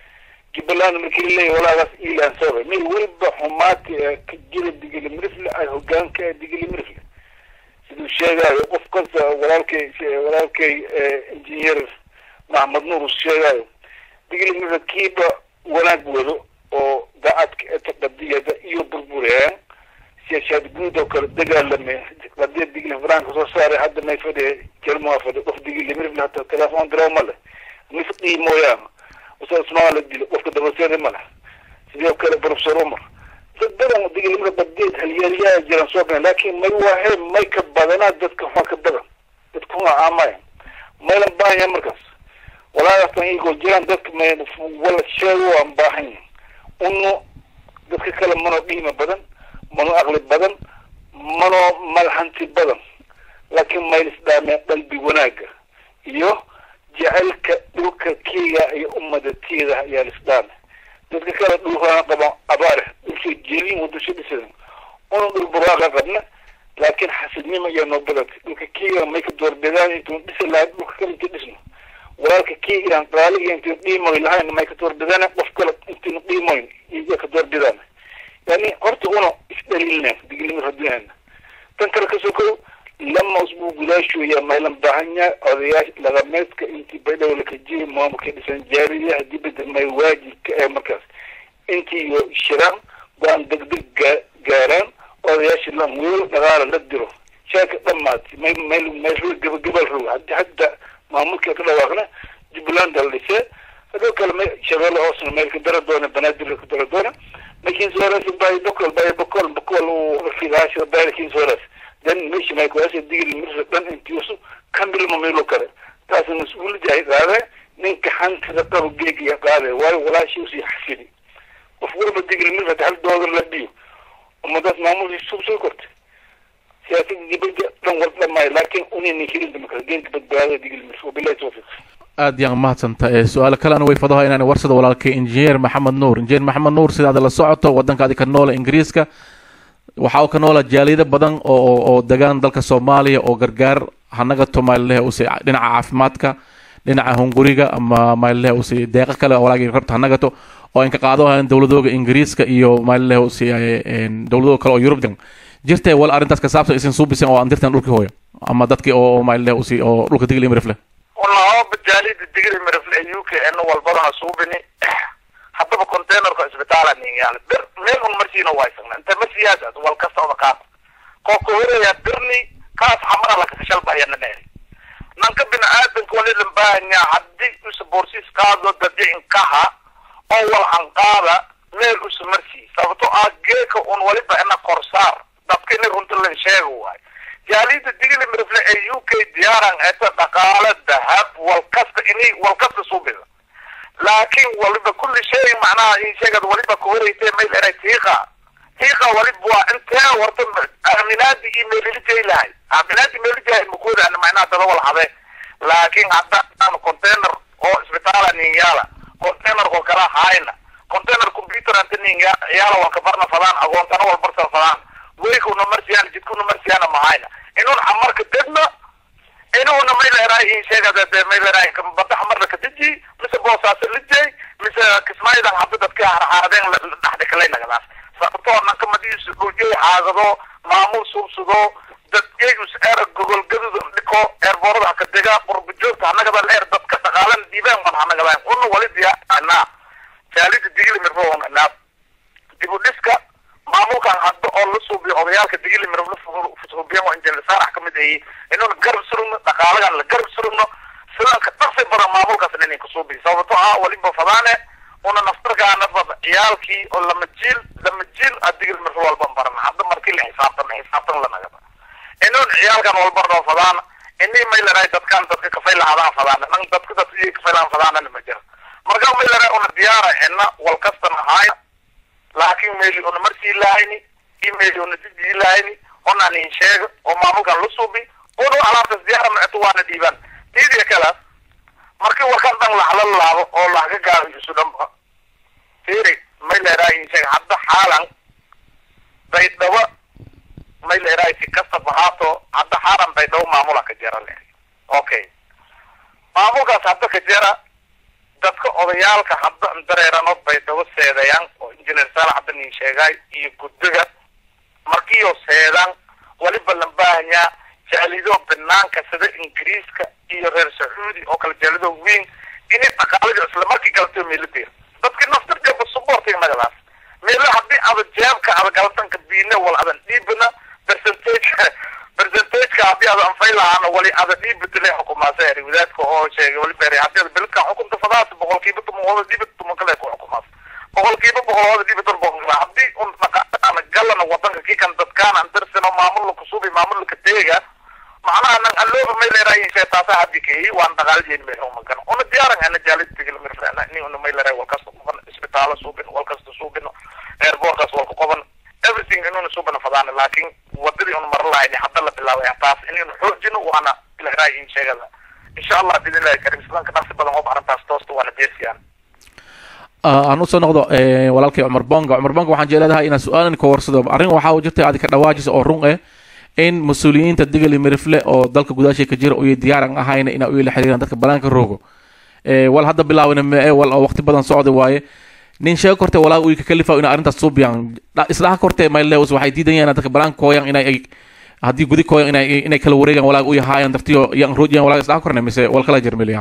جبلان مكيلية ولا بس إلى أنصار مين ولب حمات كجيل بيجي لمرفل أي هجان كبيجي لمرفل سيد الشيء يقف قصة ولا كي ولا كي إنجنيير محمد نور الشيء بيجي لمرفل كيب ولا جوله أو دعت تقدية ده يبربورها سياسات جودة وكل دجال لما بدي دقيقة فرانك وصار حد ما يفدي كلمة فدي وقف دقيقة اللي مرفنا حتى تلفون دراو ماله نفقي مويا وصار اسمه على الدل وقف دبسير ماله سيدي وكل بروفيسور عمر صدقنا دقيقة اللي مرة بديت هالياليا جيران صوبنا لكن ما يوهم ما يكبرنا دتك ما كبرنا دتكون عامين ما يلبان يا مركز ولا يستطيع يقول جيران دتك ما ولا شيء وعم باحين إنه دتك كلام منو قيمة بدن منو أغلب بدن منو ملحنتي بدن لكن ما يسدى قلبي وناقة يو جعلك دوك كيا يا أمة التيرة يا الإسلام تذكر دوها طبعا أباره وشي جيلين ودوشي بسلم ونقول براغة قبنا لكن حسدني ما ينوبلك دوك كيا ما يكدور بداني يتون بسل لا دوك كم تدسنه ولكن كيا يعني طالي ينتون قيمة إلهي ما يكدور بداني وفكرك ينتون قيمة يكدور بداني يعني قلت أنا إستدللنا بقول من ردنا تنكر كسوكو لما أسبوع قلاشو يا ما لم دعنيا أرياش لغمت كأنت بدأ ولا كجيه ما ممكن إنسان جاري هدي بدل ما يواجه كأمكاس أنت شرام وان دق دق جاران أرياش لم يقول نغار ندره شاك طمات ما ما ما يروح قبل قبل روح حتى حتى ما ممكن كذا واقنا جبلان دلسة هذا كلام شغال أصلا ما يقدر دونا بنادر يقدر دونا لكن زورس باي بكل باي بكل بكل وفي عشرة باي لكن زورس دن مش ما يكون هذا الدين المرسل دن أنت يوسف كم بالمميلو كره تاس المسؤول جاي هذا نك حن تذكر جيجي هذا ولا ولا شيء يصير حسيني وفور بديك المرسل تعال دور لديه وما ده معمول يسوق سكرت سياسي جبل دم ولا ما لكن أني نكيل دمك جينك بدأ ديك المرسل بالله توفيق aad yaan mahadsantahay su'aal kale aan way fadahay inaan warsado walaalkay injineer maxamed nuur injineer maxamed nuur sidaad la socoto wadankaadi ka nool ingiriiska waxa uu ka nool jaaliyada badan oo oo degaan dalka Soomaaliya oo gargaar hanaga Soomaaliya oo si dhinaca caafimaadka dhinaca hunguriga ama Soomaaliya oo si deeqa kale walaagay rabta hanaga to oo in ka qaado dawladooda ingiriiska iyo Soomaaliya oo si dawladooda kale oo Yurubdan jirtay wal arintaas ka saabsan isin suubisan oo aan dirtan dhulkii hooyo ama dadkii oo Soomaaliya oo si oo dhulka digil imrifle والله بجالي الدقيقة من رفل أيوك إنه والبضع صوبني حتى بكونتينر كإسبتالا يعني بر مين مرسينا وايسنا أنت مسياسة والكسر وكاس كوكوهيرا يدرني كاس حمرا لك تشال بها ينمي نانك بن آدم كولي لنباين يا عدي اس بورسيس كازو ددي انكاها أول عنقابة مير اس مرسي سابتو آجيك اون وليبا انا قرصار دابكيني رنتلن شيغو واي جاليد الدقيقة من رفل أيوك دياران اتا دقالة دهب والكسر اني والكسر صوبنا لكن وليبا كل شيء معناه إن شيء وليبا كوري تيميل إلى تيغا تيغا وليبا انت ورطن أمينات إيميل اللي تيلاي أمينات إيميل اللي تيلاي المكودة أنا معناه تدول حبي لكن حتى أنا كونتينر أو hayna container computer antininga yala wa kabarna falan aqoontana wal barta falan weeyku no marsiyan jidku no marsiyan ma hayna inuu amarka dadna inuu no meel raay in sheegada de meel raay kam bada amarka kadiji mise boosaas lidjay mise kismaayada hadda dadka harhaadeen dhaxda kale nagadaas sababtoo nan kamadiis dhulkay haagado maamul suubsado dadkay us er gogol gaduud dhiko airborada ka dega qurbijoogta anagaba leer dadka dhaqaalan diibaan ma anagaba uu wali diya ana jaalida digil mirfoon ana dibu diska maamulka hadda oo la suubiyo odayaalka digil mirfoon fusuubiyo oo injil saarax kamid ay inuu garab surno dhaqaalagan la garab surno sidoo ka tafsir badan maamulka inay ku suubiyo sababtoo ah wali ba fadaane una naftarka nafad ciyaalkii oo lama jiil lama jiil adigil mirfoon walba barna hadda markii la xisaabtan xisaabtan la nagaba inuu ciyaalkan walba roo fadaan inay meel raay dadkan dadka ka fayl hadaan fadaan nan dadka dadka ka fayl fadaan ma jiro marka meel raay una diyaara inna wal kastan haay laakiin meel una marsi laayni email una didi laayni ona ni sheeg oo maamulka la suubi oo alaabta diyaara ma tuwaana diiban diidiya kala markii warkan dan la halal laabo oo la ka gaaro sudan ba fiiri meel raay sheeg hadda xaalan bay dawa meel raay si kasta bahaato hadda xaaran bay daw maamulka ka jira leh okay maamulka hadda ka jira dadka odayaalka hadda dareerano bay dawa seedayaan oo injineer Saalax hadda nin sheegay iyo gudiga markii oo seedan wali balan baahnya jaalido banaanka sida Ingiriiska iyo reer Sacuudi oo kala jaalido weyn inay dhaqaalaha isla markii galto meelada dadka naftirka ku support in magalaas meel hadii aad jeebka aad galtan ka biina wal aad diibna percentage percentage ka hadii aad anfaylaan wali aad diibtay xukuumadda ee wadaadka oo sheegay wali beeray hadii bilka xukunta fadaas boqolkiiba toban diibta ma kale ku xukuumad boqolkiiba boqol diibta boqol hadii un dhaqaalaha galana wadanka kii kan dadkaan aan darsano maamul ku suubi maamul ka teega macnaha nan allo meel raay in sheetaasa hadii kii waan dhaqaaliyeen meel oo magan oo diyaaran ana jaalid tigil mirfana ni oo meel raay wal kasto isbitaal suubin wal kasto suubin airports wal qoban everything inuu suubana fadaan laakiin wadadii on mar lahayn hadda la bilaabay taas inuu xoojino waana ila raay in sheegada insha Allah bidin la karim islaamka nafsi badan oo arintaas toosto waana deesiyaan aan u soo noqdo ee walaalkay Umar Bonga Umar Bonga waxaan jecelahay inaan su'aalan ka warsado arrin waxa uu jirtay aad ka dhawaajis oo run ah in mas'uuliyiinta digil mirfle oo dalka gudaashay ka jira oo diyaar aan ahayn in ay la xiriiraan dadka banaanka roogo ee wal hadda bilaawina ma ee wal waqti badan socday waaye nin sheeg kortay walaa uu ka kalifa in arrintaas suubiyaan isla kortay ma leeyahay waxay diidayaan dadka banaanka kooyan inay hadii gudi kooyan inay inay kala wareegan walaa uu yahay dartiyo yaan roojiyaan walaa isla kornay mise wal kala jirmeeliyal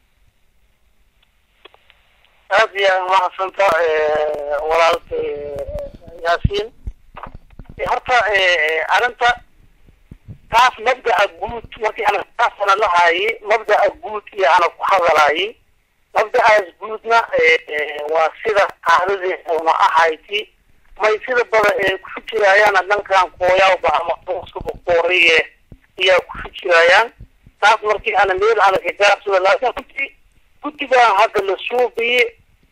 هذه ما صنت ولا ياسين هرتا أنت تعرف مبدأ الجود وكي أنا تعرف أنا لهاي مبدأ الجود يا أنا كحضراي مبدأ الجودنا وسيرة عرضي وما أحيتي ما يصير بره كفكريان أنا كان قويا وبعمقوس بقورية هي كفكريان تعرف مركي أنا ميل على كتاب سورة الله كنت كنت بقى هذا الصوبي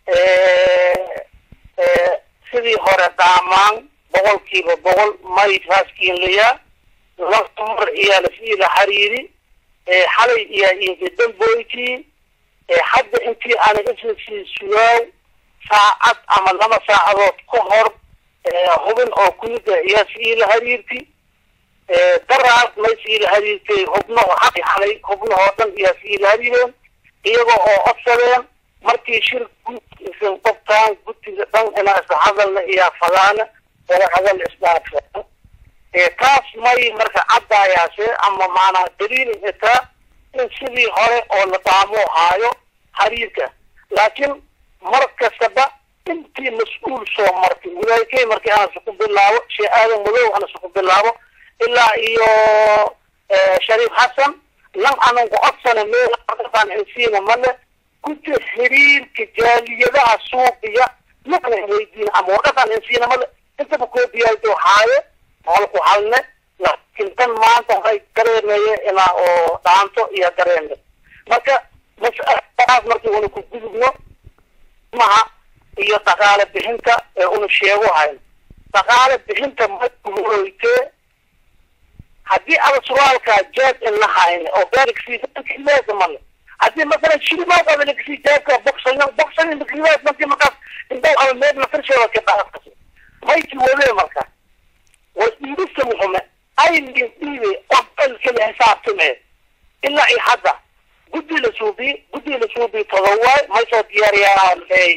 sidii hore daamaan boqolkiiba boqol may faaskiin liya lafta mar iyo la fiila xariiri xalay iyo iyo damboyti hadda intii aan isii suuw saacad ama lama saacadood ka hor hubin oo kunida iyo fiila xariirti daraad may fiila xariirti hubno xalay hubno oo dhan iyo fiila xariireen iyaga oo codsadeen markii shir isan qoftaan guddiga dhan inaa isla hadalna iyo falaana wala hadal isdhaafsan ee taas may marka caddayaase ama maanaa daliil ita in sidii hore oo la daamo haayo xiriirka laakiin mar kastaba intii mas-uul soo martay walaakay markii aan isku bilaabo shay aadan madow aan isku bilaabo ilaa iyo shariif xasan lan aanan ku codsana meel aan insiina male كنت حرير كجالية سوقية نحن هيدين أمورة عن إنسان مال أنت بقول بيالتو حاجة مالكو حالنا لكن كان ما أنت هاي كريمة إلى أو دانتو إيا كريمة مكا مسألة مركي ونو كبيرنا مع إيا تقالة بهنكا ونو شيئو هاي تقالة بهنكا مكو هدي على سؤالك جاد إن هاي أو بارك فيه لازم مال هذه مثلا شيء ما قبل كذي جاك بوكسين بوكسين بكليات ما في مكان أو ميد ما فرشة وكذا ما يتولى مركز والإنجليزي مهمة أي اللي يبي أفضل كل حساب سمع إلا أي حدا قدي لسوبي قدي لسوبي تضوى ما يصير دياريا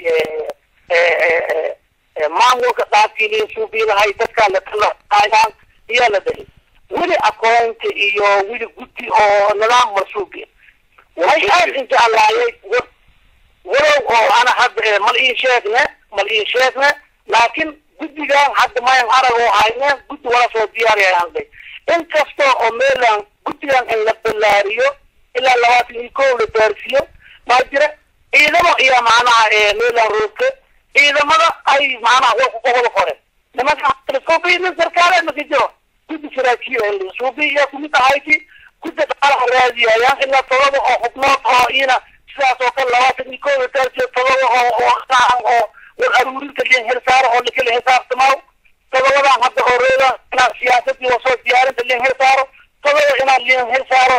ما هو كتابي لسوبي لهاي تكالة كلا أيام هي لدي ولي أكونت إيو ولي قدي أو نظام مسوبي وهي أي إنت الله ولو أنا حد ملئي شيخنا ملئي شيخنا لكن قدي كان حد ما ينعرض عينه قدي ولا صوت دياريا عندي إن كستو أميلان قدي كان إن لبلاريو إلا لواتي يكون لترسيو ما جرى إذا ما إيا معنا ميلان روكي إذا ما أي معنا هو قبل قرن لما كان الصوفي من سركارة ما تجرو كنت شراكية اللي صوفي يا كنت هايتي كنت تعالى الرازية يا إلا طلبوا أو حكمات أو إينا ساسو كان لواتي يكون لترسيو طلبوا أو أخطاء أو والأرورين اللي انحرسار أو اللي كل حساب تماو طلبوا حتى أوريلا أنا سياستي وصوت ديارة اللي انحرسارو طلبوا إنا اللي انحرسارو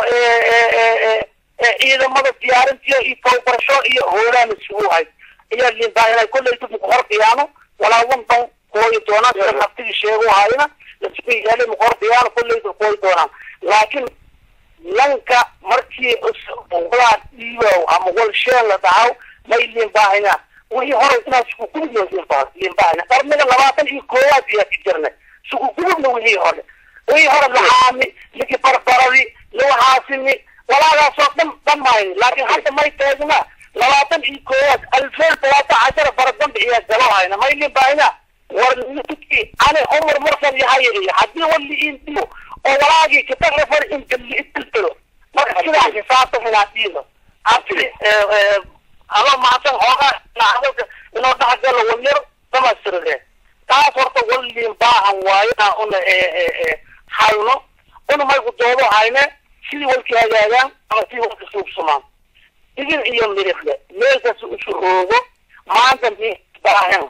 إذا ماذا ديارة يفو برشو هولا نسوه هاي هي اللي باينة كل يتوب مخرق يانو ولا ومتن كوي دونا سنفتي الشيغو هاينا لسبي يالي مخرق يانو كل يتوب كوي دونا لكن لنكا مركي ولا إيوه أمغول شيء لدعو ما اللي باينة وهي هرب ناس كل يوم ينبه ينبهنا قرب من اللواتن هي كوات فيها تجرنا سو كل من وهي هرب وهي هرب لحامي لكي بربري لو حاسمي ولا لا صوت دم دم ماين لكن حتى ما يتجمع لواتن هي كوات ألفين ثلاثة عشر بردم بإياه جلوها هنا ما اللي باينا ورنتكي أنا عمر مرسل يهايري حدي واللي إنتو وولاقي كتغفر إنت اللي إتلتلو ما كده حسابته في ناتيزه عبتلي أنا ما أعتقد هذا نعرف إنه تحصل ونير كما سرده تأثرت واللي باع واينا أن حاله أنه ما يقول جوابه هاينه شيء والكياجا أنا شيء والكسوب سمان يجي يوم مريخله ليس سوء ما عندهم باعهم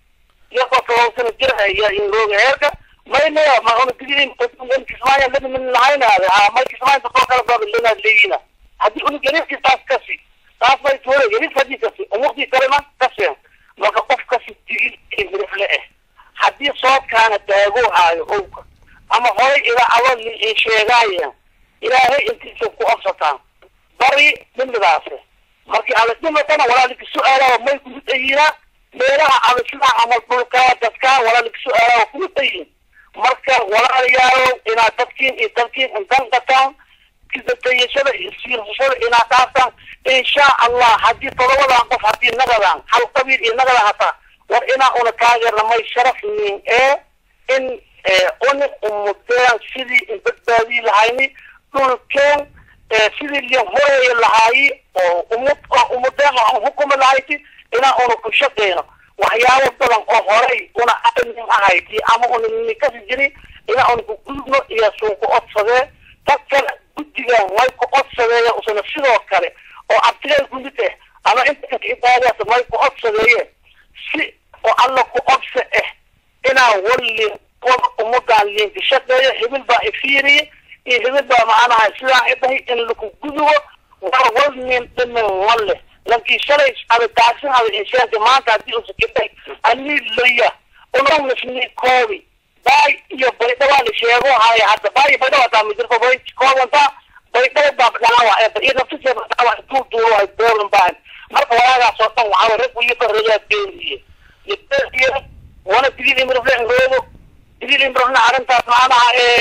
يقطع وصل الجرح يا إنه هيك ما ينيا ما هو تجري من كسمانيا لازم من العين هذا ما كسمانيا تطلع باب اللي نادلينا هذي أنه جريح كتاس كسي taas bay tuuray yiri fadhi kasi umqdi kalema kaseen marka qof kasi tigil mirifle eh hadii soodkaana daago haayo oo ama horay ila awal li sheegaya ilaahay intiisa ku afsataan bari middaas markii ala dhimatana walaalki su'aalaha may ku tayina meelaha abasla amal dhulka dadka walaalki su'aalaha ku tayin marka walaalayaal ina dadkiin iyo dadkiin intan qataan كذا تيشة يصير يصير إن أتاكم إن شاء الله حدي طلبوا عن قف حدي نقدان حل قبيل إن نقدان حتى وإنا أنا كاجر لما يشرف من إيه إن أنا أمتى سيدي إن بدأي العيني كل كان سيدي اللي هو العاي أمت أمتى عن حكم العايتي إنا أنا كشدينا وحياة طبعا أهري أنا أتمنى عايتي أما أنا نكاس جري إنا أنا كلنا يسوق أصله تكل guddiga way ku codsadeeya usana sidoo kale oo abtiga gudite ama inta cibaadada way ku codsadeeya si oo alla ku codsa eh ina wali ummadan link shaqeeya hibil ba ifiri iyo hibil ba macnaha sida ay tahay in lagu gudugo war walnin dhanna walle laakiin shalay ama taasi hada inshaanka maanta hadii uu sakitay ani leeya oo nisni koobi باي يا باي دوالي شيء هاي حتى باي باي دوالي تعمل جرب باي كون أنت باي دوالي بابلاوا إذا نفسي بابلاوا طول طول هاي دور باي ما فوالا صوتا وعارف ويجي الرجال بيني يبتدي وانا تريد مرفلين غيره تريد مرفلين عرفت معنا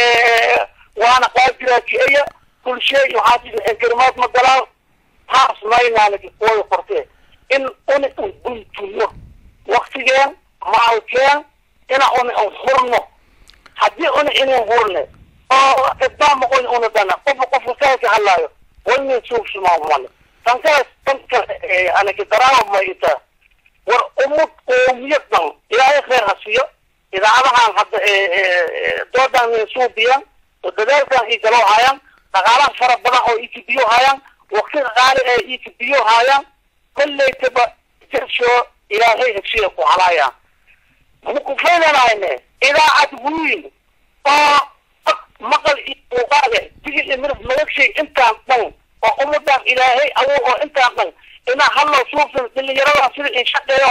وانا قاعد كراكية كل شيء يحاسب الكلمات مقدار حاس ما ينالك قوي قرطي إن أنا قلت له وقت جان ما كان أنا أنا أنخرنه حدي أنا إني أنخرنه أو قدام أقول أنا دنا قف قف كذا كهلايو وإني نشوف شو ما بعمل تنكر تنكر أنا كدراهم ما يتا وأمك أميتنا إلى آخر هالشيء إذا أنا عن حد دودا من سوبيا ودليل كان يجلو هايان تقالان فرق بنا أو يكبيو هايان وقت غالي يكبيو هايان كل يتبع ترشو إلى هي هالشيء كوعلايا مكفينا لعنة إذا أدوين أو مقل وقاله تيجي الأمر ملك شيء أنت عن وأمدان إلى هي أو أنت عن إن هلا صوف اللي يروح في الإنشاء ده هاي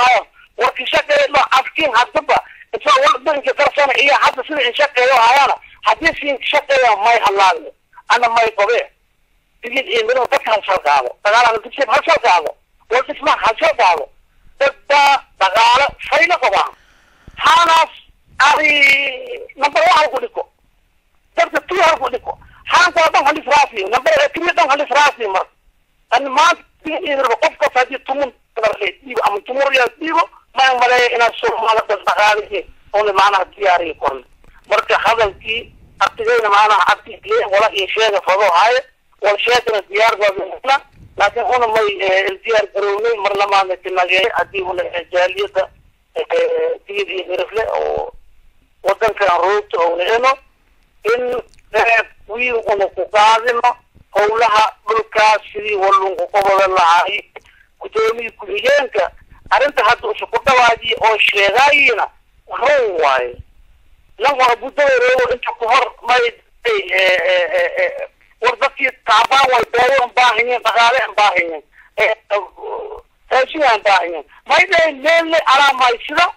وكي شقي ما عفكين هدبا إنسان ولد بنك ترسانة إياه حتى سنة إن شقي يو هايانا حديثين شقي ما يحلال أنا ما يطبيع تجد إيه منو تكهن شرقاله تقال أنا تكسب هالشرقاله وتسمع هالشرقاله تبدا تقال فايلة طبعا حاناس أري نمبر واحد قوليكو تبدا توها قوليكو حان تابعهم هالي فراسي نمبر كميتهم هالي فراسي مر أنا ما تجد إيه ربقفك فادي تمون تغرلي ديبو أمن تمور يا ديبو ما يملأي إنا السوق مالك تستغالي هون معنا الدياري يكون مركا خذل كي أبتدينا معنا عبتي ليه ولا إشياء فضو هاي والشيء الديار قبلنا لكن هون ما الديار قروني مرلما مثلنا جاي أديهم الجالية تيجي يرفله أو وطن كان روت أو لأنه إن وي ونقاذنا قولها بالكاسري والنقوبة الله كتومي كليانك أنت هذا سقطة واجي أو شيء هو واي لما بدو يرو أنت كهر ما يد وردتي تعبان والبايع باهين بغالي باهين تأشياء باهين ما يد ليل على ما يصير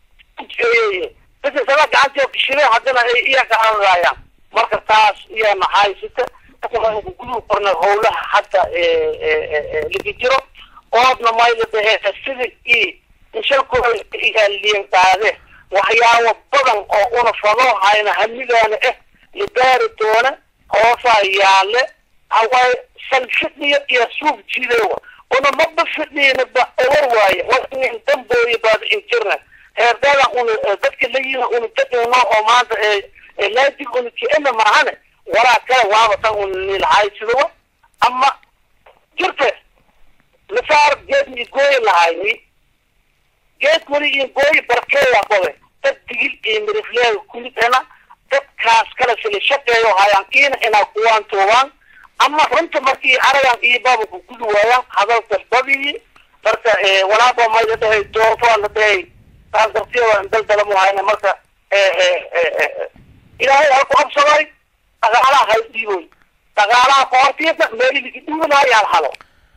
بس سبب قاعد يشيله حدنا إياه كأن رايا مركز تاس إياه محاي ستة تقول كله قرن هوله حتى اللي يجرو قابل ما يلبه السلك إيه إن شاء الله إيه اللي ينتهي وحياة وبدن أو أنا فلو هاينا هميلنا إيه لدار تونا أو فياله أو سلفتني يسوق جيله أنا ما بفتني نبى أورواي وإني تنبوي بعد إنترنت هذا أنا ذكر لي أنا تدعونا أو ما لا تقول كأنه معنا ولا كان واضح تقول للعايش له أما جرته لفار جد يقول لهاي جد مري يقول بركة قوي تدقيق إمريكا كل أنا تكاس كلا سل شقة يو هاي أنكين أنا قوان توان أما رنت مركي أريان إيه بابو كل ويا هذا تسببي بركة ولا بما يده دور فان ده هذا تيجي عند دلمو هاي مركة إلى هاي أقوم سواي أقعلا هاي ديوي أقعلا قارتيه مالي بكتير هاي الحلو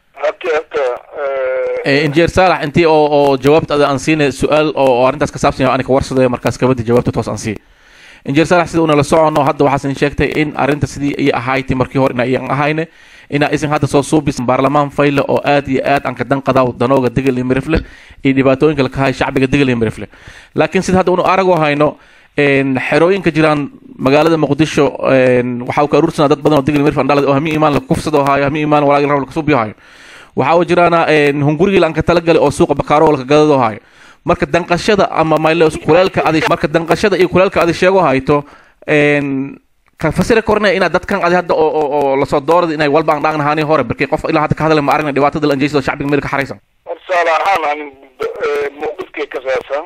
injineer saalax intii oo oo jawaabta aan siinay su'aal oo arintaas ka saabsan yahay aniga warsaday markaas kabadii jawaabta toos aan sii injineer saalax sidoo una la socono hadda waxaan sheegtay in arinta sidii ay ahayd markii hore in ay ahayne in aysan hadda soo suubis baarlamaan faylo oo aad iyo aad aan ka danqadaw danooga degal iyo mirifle iyo dhibaatooyinka la kahay shacbiga degal iyo mirifle laakiin sida hadda uu arago hayno in xerooyinka jiraan magaalada muqdisho waxa uu ka urursanaa dad badan oo degal mirifle andhalad oo hami iimaan la kufsado haayo hami iimaan walaal rab la suubiyo haayo waxa jiraana in hunguriga aan ka talagalay oo suuqa bakaaro wala ka gadado haayo marka danqashada ama maylo kuleelka adi marka danqashada iyo kuleelka adi sheego hayto in ka fasira kornay ina dadkan adi hadda oo oo la soo doorada inay walba aan dhaagnahaani hore barkay qof ilaa hadda ka hadalay ma aragna dhibaatada la anjeysto shacbiga meel ka xareysan salahan aan muuqdkay ka saasan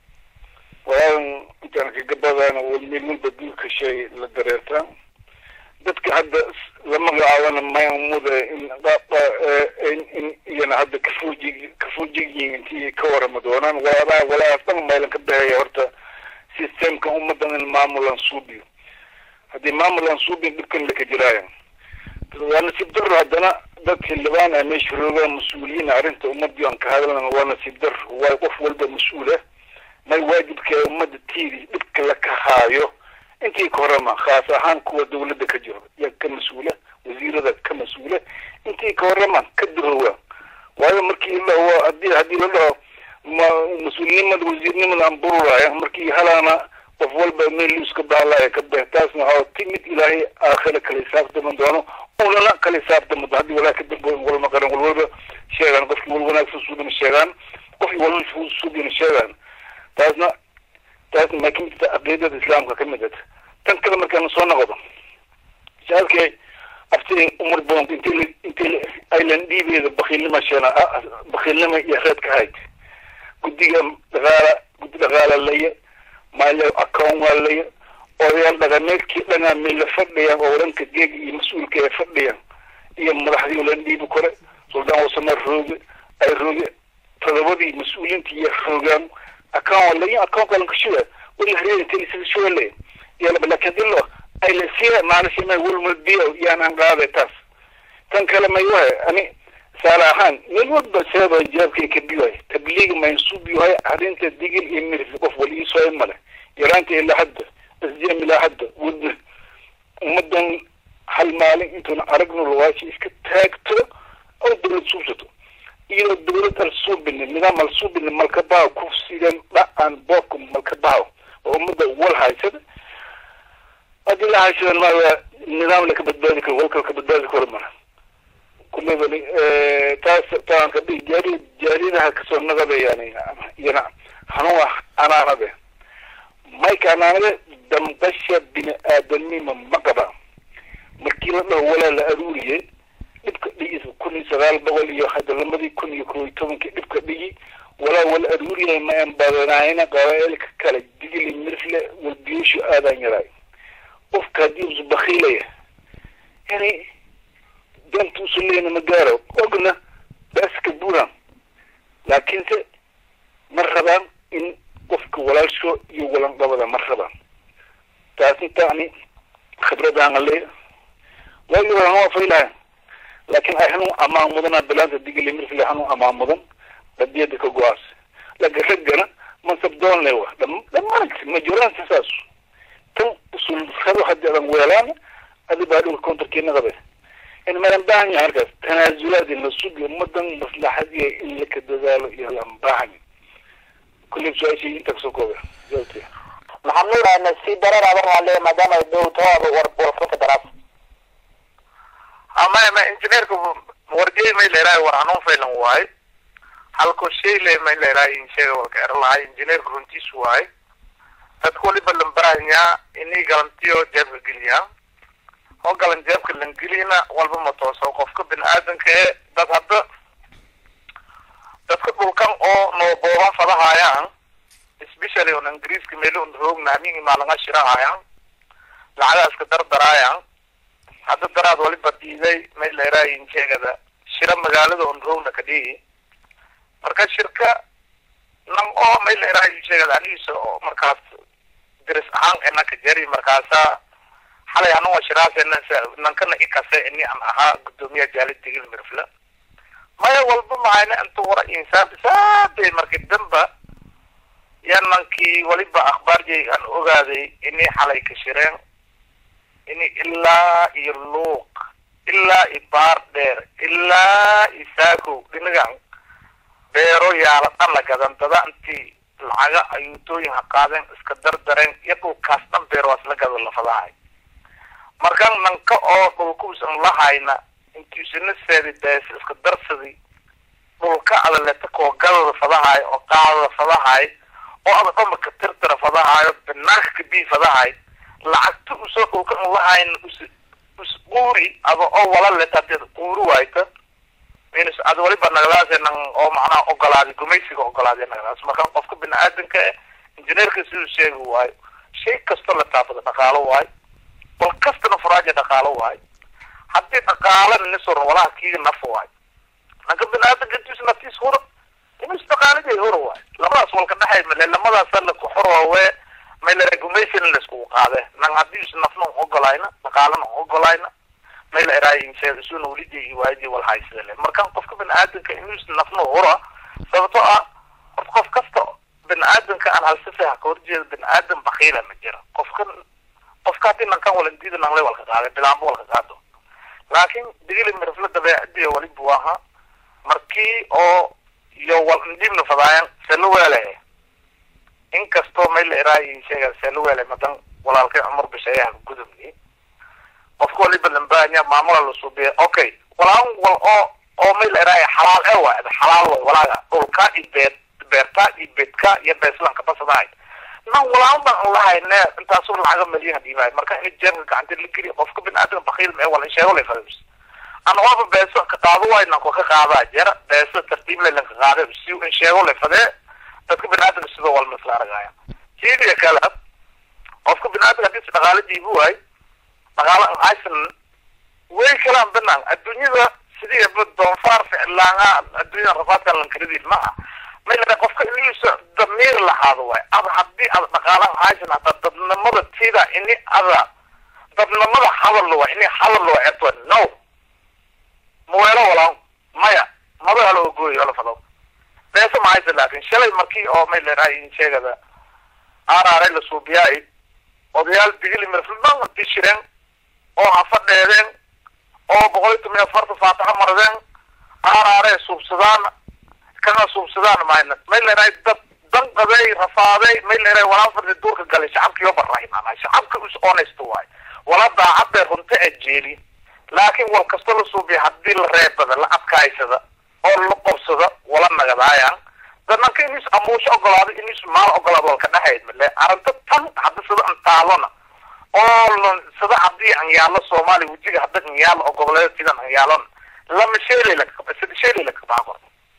waan intaan ka gabadana wal meel badil ka shay la dareerta dadka hadda lama gaawana ma muda in qaba in iyana hadda kafuuji kafuuji intii ka warama doonaan wala wala tan meel ka baahay horta systemka ummadan maamulan suubi hadii maamulan suubi dibkan la ka jiraayan wana sibdar hadana dadka libaan ay meeshrooga mas'uuliyiin arinta ummadii ka hadalna wana sibdar way qof walba mas'uula may waajibka ummadda tiiri dibka la ka haayo intii korama khaas ahaan kuwa dawladda ka jiro ya ka mas'uula wasiirada ka mas'uula intii korama ka durowa waayo markii la waa hadii hadii la dhaho mas'uulnimada wasiirnimada aan bururaya markii halana qof walba meel iska baalaya ka beertaasna oo timid ilaahay aakhira kale saabta man doono ولا كل سبب متعدي ولا كذب ولا مقارن ولا شيء عن قصة ولا نفس السود من الشيغان قفي ولا السود من الشيغان تازنا تازنا ما كنت تقليد الإسلام ككلمة تنكلم مكان صونا غضب شايف كي أفتي أمور بوم انتل انتل أيلن دي بي بخيل لما شينا بخيل لما يخرج كهيك قدي دغالة قدي دغالة اللي ما له أكون ولا odayaal dhaqameedkii dhanaa meel la fadhiya oo waranka geeg iyo mas-uulka ee fadhiya iyo madaxdii la dhiibi kore suldaan wasama rooge ay rooge todobadii mas-uuliintii iyo roogaan akaan walayin akaan kalan kashuwa wali hariyada inta shuwa le iyo balakadilo ay la siya maalasha ma wal mudbiyo yaan aan qaaday taas tan kale may wahay ani سالحان نلود بسبب جابك كبيوي تبليغ ما ينسوبيوي أرنت ديجل إمير في قف ولي سوي ملا يرانت إلا حد الزيم إلا حد ود ومدن هل مالك انتو أرقنا الواشي إسك تاكتو أو دولة سوستو إذا الدولة السوب إن النظام السوب إن ملكباو كوف سيدان لا أن بوكم ملكباو ومدى أول هاي سيدة أدي لا هاي سيدان ما النظام لك بدالك والك لك بدالك ورمنا كل ذلك اه تاس تان كبي جاري جاري ده كسر نقبة يعني ينا هنوا أنا نبي ما كان أنا دم بشة بين آدمي من مقبة مركينا له ولا لأروريه نبقى بيجي كوني سغال بقول يا هذا لما دي كوني يكون يتوم نبقى بيجي ولا ولا أروريه ما ينبغينا قوائلك كلا بيجي المرفلة والبيوش آذان يراي أوف كاديوز بخيلة يعني دم توصل لنا مجارو أقولنا بس كبورا لكن ت مرحبا إن أوفك ولا شو يوغلان قبضا مرحبا تاسي تاني خبرة دان اللي ويقول هو فيلا لكن احنا امام مدن بلاد الدقي اللي مر في احنا امام مدن بدي يدك قواس لكن رجنا من سبدون له لما لما مجران اساس تم وصل خلوا حد على ويلان هذه بعد الكونتر كنا غبه ان ما نباني هرجس تنازلات السوق مدن مصلحه اللي كدزال يلام باعني كل شيء انت تسوقه جوتي محمد انا سي درر ابر عليه ما دام يدو تو وربو درس ama ma engineerku warjay may leeyahay war aanu faylan waay halko shay le may leeyahay in shay oo ka lahay engineerku runtiis waay dad kuli balan baranya inay galantiyo jeeb geliya oo galan jeebka lan gelina walba ma tooso qofka bin aadanka dad hadda dadka dhulkan oo no booban fadahayaan especially on ingiriiska meelun roogna min maalanga shirahayaan lacagaas ka dardarayaan hadda daraad wali badiiday may leeyahay in sheegada shira magaalada on roogna ka dhigi marka shirka nan oo may leeyahay in sheegada aniiso markaas diris ahaan ina ka jari markaasa xalay anu shiraasena nan kana ikase inni aan ahaa gudoomiye jaalid tigil mirfla maya walba maayna inta wara insaan saabay markii damba yanankii waliba akhbaar jay aan ogaaday inni xalay ka shireen ini ilaa iyo luuq ilaa ibaar dheer ilaa isaako dhinagan beero yaala dhan la gadan dada intii lacaga ayuutooyin ha qaadeen iska dardareen iyo dhulkaas dhan beero waas la gado la fadahay markaan nanka oo dhulkuusan lahayna intiisana seedi dees iska darsadi dhulka adaleta koo gadada fadahay oo qaadada fadahay oo ada dhamarka tirtira fadahayo banaanka kabii fadahay lacagta usoo dhulka lahayn usquuri aba oo wala leetad quuru wayta means ad waliba nagalaaseen oo macna ogolaaday gumaysiga ogolaaday nagalaas markaan qofka bin aadanka injineerka sidoo sheegay waay shay kasta la taabada dhaqaalo waay wal kasta faraaja dhaqaalo waay haddii dhaqaalo nisor wala kiiga naf waay naga bin aadanka intiis naftiis hor inuu dhaqaalada hor waay labadaas walka dhaxay ma lamadaas la ku xoroowe ما إلا رجوميشن لسكو قاعدة نعديش نفنو أقولاينا نقالنا أقولاينا ما إلا رأي شيء سونو ولدي يواجه والحاجة له مركان قفك بن آدم كإنوس نفنو هرا سبتوع قف كستو بن آدم كأن هالسفه كورجي بن آدم بخيلة مجرى قفك قفكاتي نكان ولنديد نغلي والخدعة بلامو والخدعة لكن دقيل مرفلة دبي دي ولي بواها مركي أو يو والنديم نفضايا سلوه له إن كستو ميل إرائي شيء سلوه لمدن ولا الكي عمر بشيء قدمني أفكار لي بالنبانية معمولة للصوبية أوكي ولا ولا أو أو ميل إرائي حلال أوه هذا حلال ولا أولكا إبيت بيرتا إبيتكا يبسلان كبصداي ما ولا عمر الله إنه أنت أصور العجم مليون ديماي مركا إن الجنة عند اللي كري أفكار بن آدم بخيل ما ولا شيء ولا فلوس أنا وابا بيسو كتابوا إنه كوكا قاعدة جرا بيسو ترتيب لك قاعدة بسيو إن شيء ولا فده dadka binaadamka sida wal masla aragaya jeediga kala qofka binaadamka hadii dhaqaale diibu way dhaqaale aysan way kala banaan adduunyada sidii bad doonfaar ficlaanga adduunyada rafaadka lan kredit ma ma ila qofka inuu damiir la haado way ad hadii ad dhaqaale aysan hada dadnimada tida inii ada dadnimada hadal loo inii hadal loo eto no moelo wala maya maba halo gooy halo falo beesa ma haysan laakiin shalay markii oo may leedahay in sheegada aaraare la suubiyay odayaal digil mirfilman tishireen oo hafadheedeen oo boqol iyo toban farta faataha maradeen aaraare suubsadaan kana suubsadaan maayna may leedahay dad dan qaday rafaaday may leedahay walaal fadhi duurka galay shacabkii oo barray maana shacabka is honest way wala daacad runta ajeeli laakiin wal kasto la suubiyo hadii la reebada la adkaysada oo la qabsada wala nagadaayaan dadka inis amuush ogolaado inis maal ogolaado wal ka dhaxayd male arrinta tan hadda sida antaalona oo sida hadii aan yaalo Soomaali wajiga hadda aan yaalo ogolaado sidan aan yaalon lama sheelay la sida sheelay la ka baaqo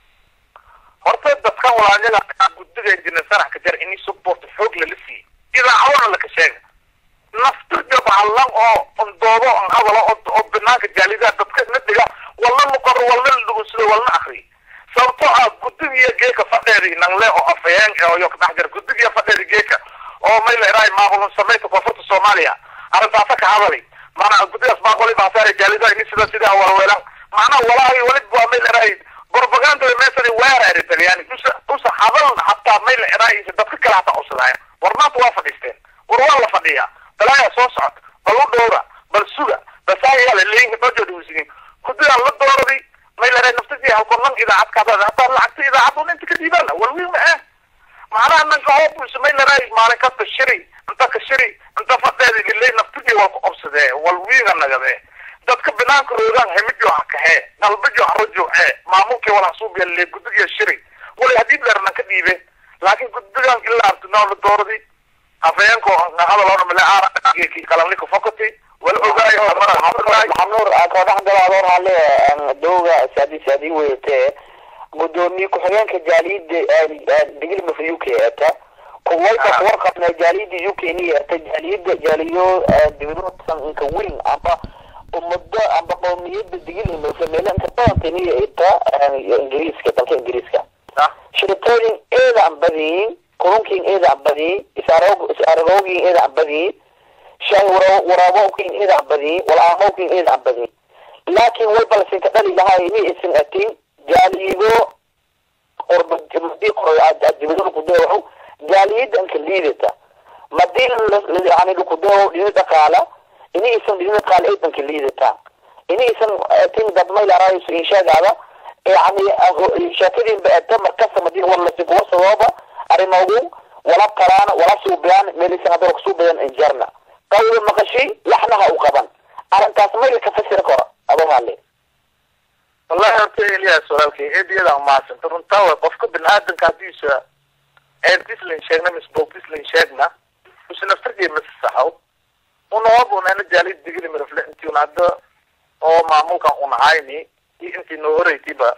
horta dadka walaalaha guddiga injineer ka jar inis support xoog la lisi ila awana la ka sheegay naftirka baalan oo ondoodo aan hadalo oo banaanka jaalida dadka nadiga wala muqar wala luguso wala akhri sabto ah guddiga geeka fadheeri nangle oo afayeen oo yo ka dhaxjar guddiga fadheeri geeka oo may leeyahay maamul sameeyta koonfurta Soomaaliya arrintaas ka hadalay mana guddiga baaqoli baasaare jaalida in sida sida warweelan mana walaahi walid baa may leeyahay propaganda meesha weerar Italian usa usa hadal hatta may leeyahay dadka kala ta usadaaya warmaad waa fadhiisteen war wala fadhiya balaya soo socod bal u dhowra bal suga basaaya la leeyahay bajo dhuusin kudiga la dooradi may la naftii halkoon idaacad ka hada hatta lacagta idaacad inta ka diibana walwi ma ah macnaha anka hoob ismay la raay maalin ka tashiri inta ka shiri inta fadheedi ilay naftii waa ku qabsadee walwi nagade dadka banaanka roogan hemijo ka he dalbajo arjo ee maamulka wala suubiya le gudiga shiri wala hadii la ka diibe laakiin gudiga ilaa abtuna la dooradi afayeenko hadalona mala aaraki kalamni ku fakati wal ogaay amara maxamur aka dhaxdalaador hale dooga saadi saadi weete gudoomiye ku xigeenka jaaliyada digil mafiyuke ata kuway ka warqabna jaaliyada U K ni ata jaaliyada jaaliyo dibadoosan inka weyn aba umada aba qowmiyada digil mafiyumeelan ka taantini ita ingiriiska dalka ingiriiska shirkooyin eeda ambadin كونكين إذا عبدي إسارو إساروكين إذا عبدي شاي ورا وراوكين إذا عبدي والعموكين إذا عبدي لكن ويبل سنتقل لها يمي السنتين جاليدو قرب جمدي قرب جمدو قدوه جاليد أنك الليدتا مدين يعني لقدوه ليدتا قالا إني إسن ليدتا قال إيد أنك الليدتا إني إسن أتين دبمي لرايس إنشاء هذا يعني شاكرين بأدام مركز مدين والله سيقوى صوابا أرموه ولا قران ولا سوبيان ميليس هذا سوبيان إنجرنا قول مقشي لحنها وقبا أرن تاسمي كفسر كرة أبو هالي والله أنت إليا سؤالك إيدي هذا ما سنت رنتاوي قفك بالآدم كاديس إيديس لنشاغنا مسبوكيس لنشاغنا وش نفترقي مسسحو ونوابو نانا جالي ديجري مرفلق انتي ونعد أو معموكا ونعايني إي انتي نوري تيبا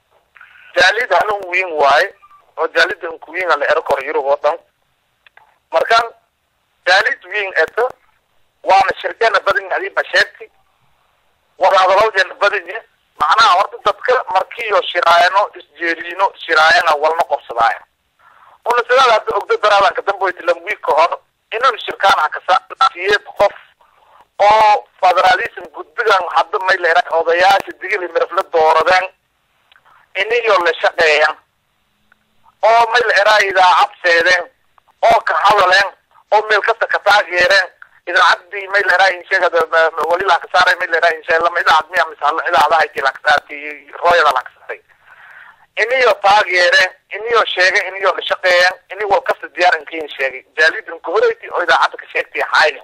جالي دانو وين واي oo jaalida kuwiin la ero kor yuro wadan markaan jaalid wiin eto waana shirkana badan hadii basheerti wada hadalada badan macnaha horta dadka markii oo shiraayano isjeelino shiraayana walna qofsadaayo oo sida la ogdo daraadan ka damboyti lamwi ka hor inuu shirkaan ka saartiyay qof oo federalism guddigan hadda may leeyahay odayaasha digil mirafla dooradeen inuu la shaqeeyaan oo meel eraayda abseedeen oo ka hadaleen oo meel kasta ka taageereen idaacadii meel eraay sheegada wali la ka saaray meel eraay insha Allah idaacad miya misal idaacada ay la ka saartay rooyada la ka saaray iniyo taageereen iniyo sheegay iniyo la shaqeeyeen iniyo wal kasta diyaarin kiin sheegay jaalidin ku horeeyay oo idaacada ka sheegtay hayni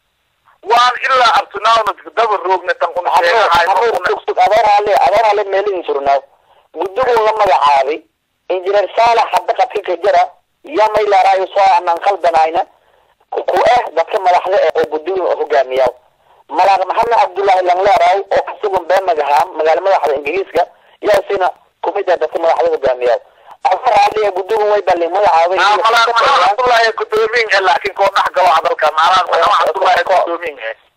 waan ilaa abtunaawna daba roogna tan kuna sheegay adeer hale adeer hale meelin surnaw guddigu la magacaabay إنجنير صالح حد قتيل كجرا يا ما إلى رأي صاع من قلبنا هنا كواه ذاك ما راح بدون هو جامياو ملاك محمد عبد الله اللي لا رأي أو كسبهم بين مجهم مجال ما راح الإنجليز كا يا سينا كوميدا بس ما راح هو جامياو أفر عليه بدون ما يبلي ما يعاون ملاك محمد عبد الله يكتب مين لكن كون حق واحد الكلام ملاك محمد عبد الله يكتب مين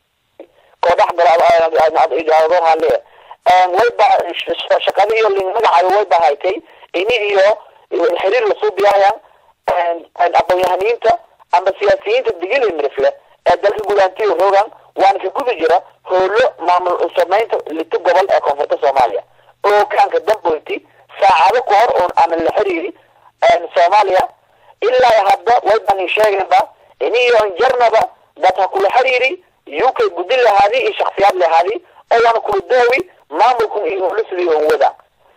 كون حق على على إجابة عليه ويبقى شقالية اللي مجعل ويبقى هايتي إني إياه الحرير الصوبيا أن أبويهانين تا أما السياسيين تدقين المرفلة الدلق الجولانتي وهوغان وأنا في كل جرا هو له معمل الصوماليين اللي تبقى بالأ كونفرت الصوماليا oo kaanka damboyti saacado ka hor oon aan la xiriiri soomaaliya ilaa hadda way baan sheegayba iniyo jarnaba dadka kula xiriiri U K guddi lahaadi iyo shakhsiyaad lahaadi oo waan kula doowi maamulku iyo xulisdii oo wada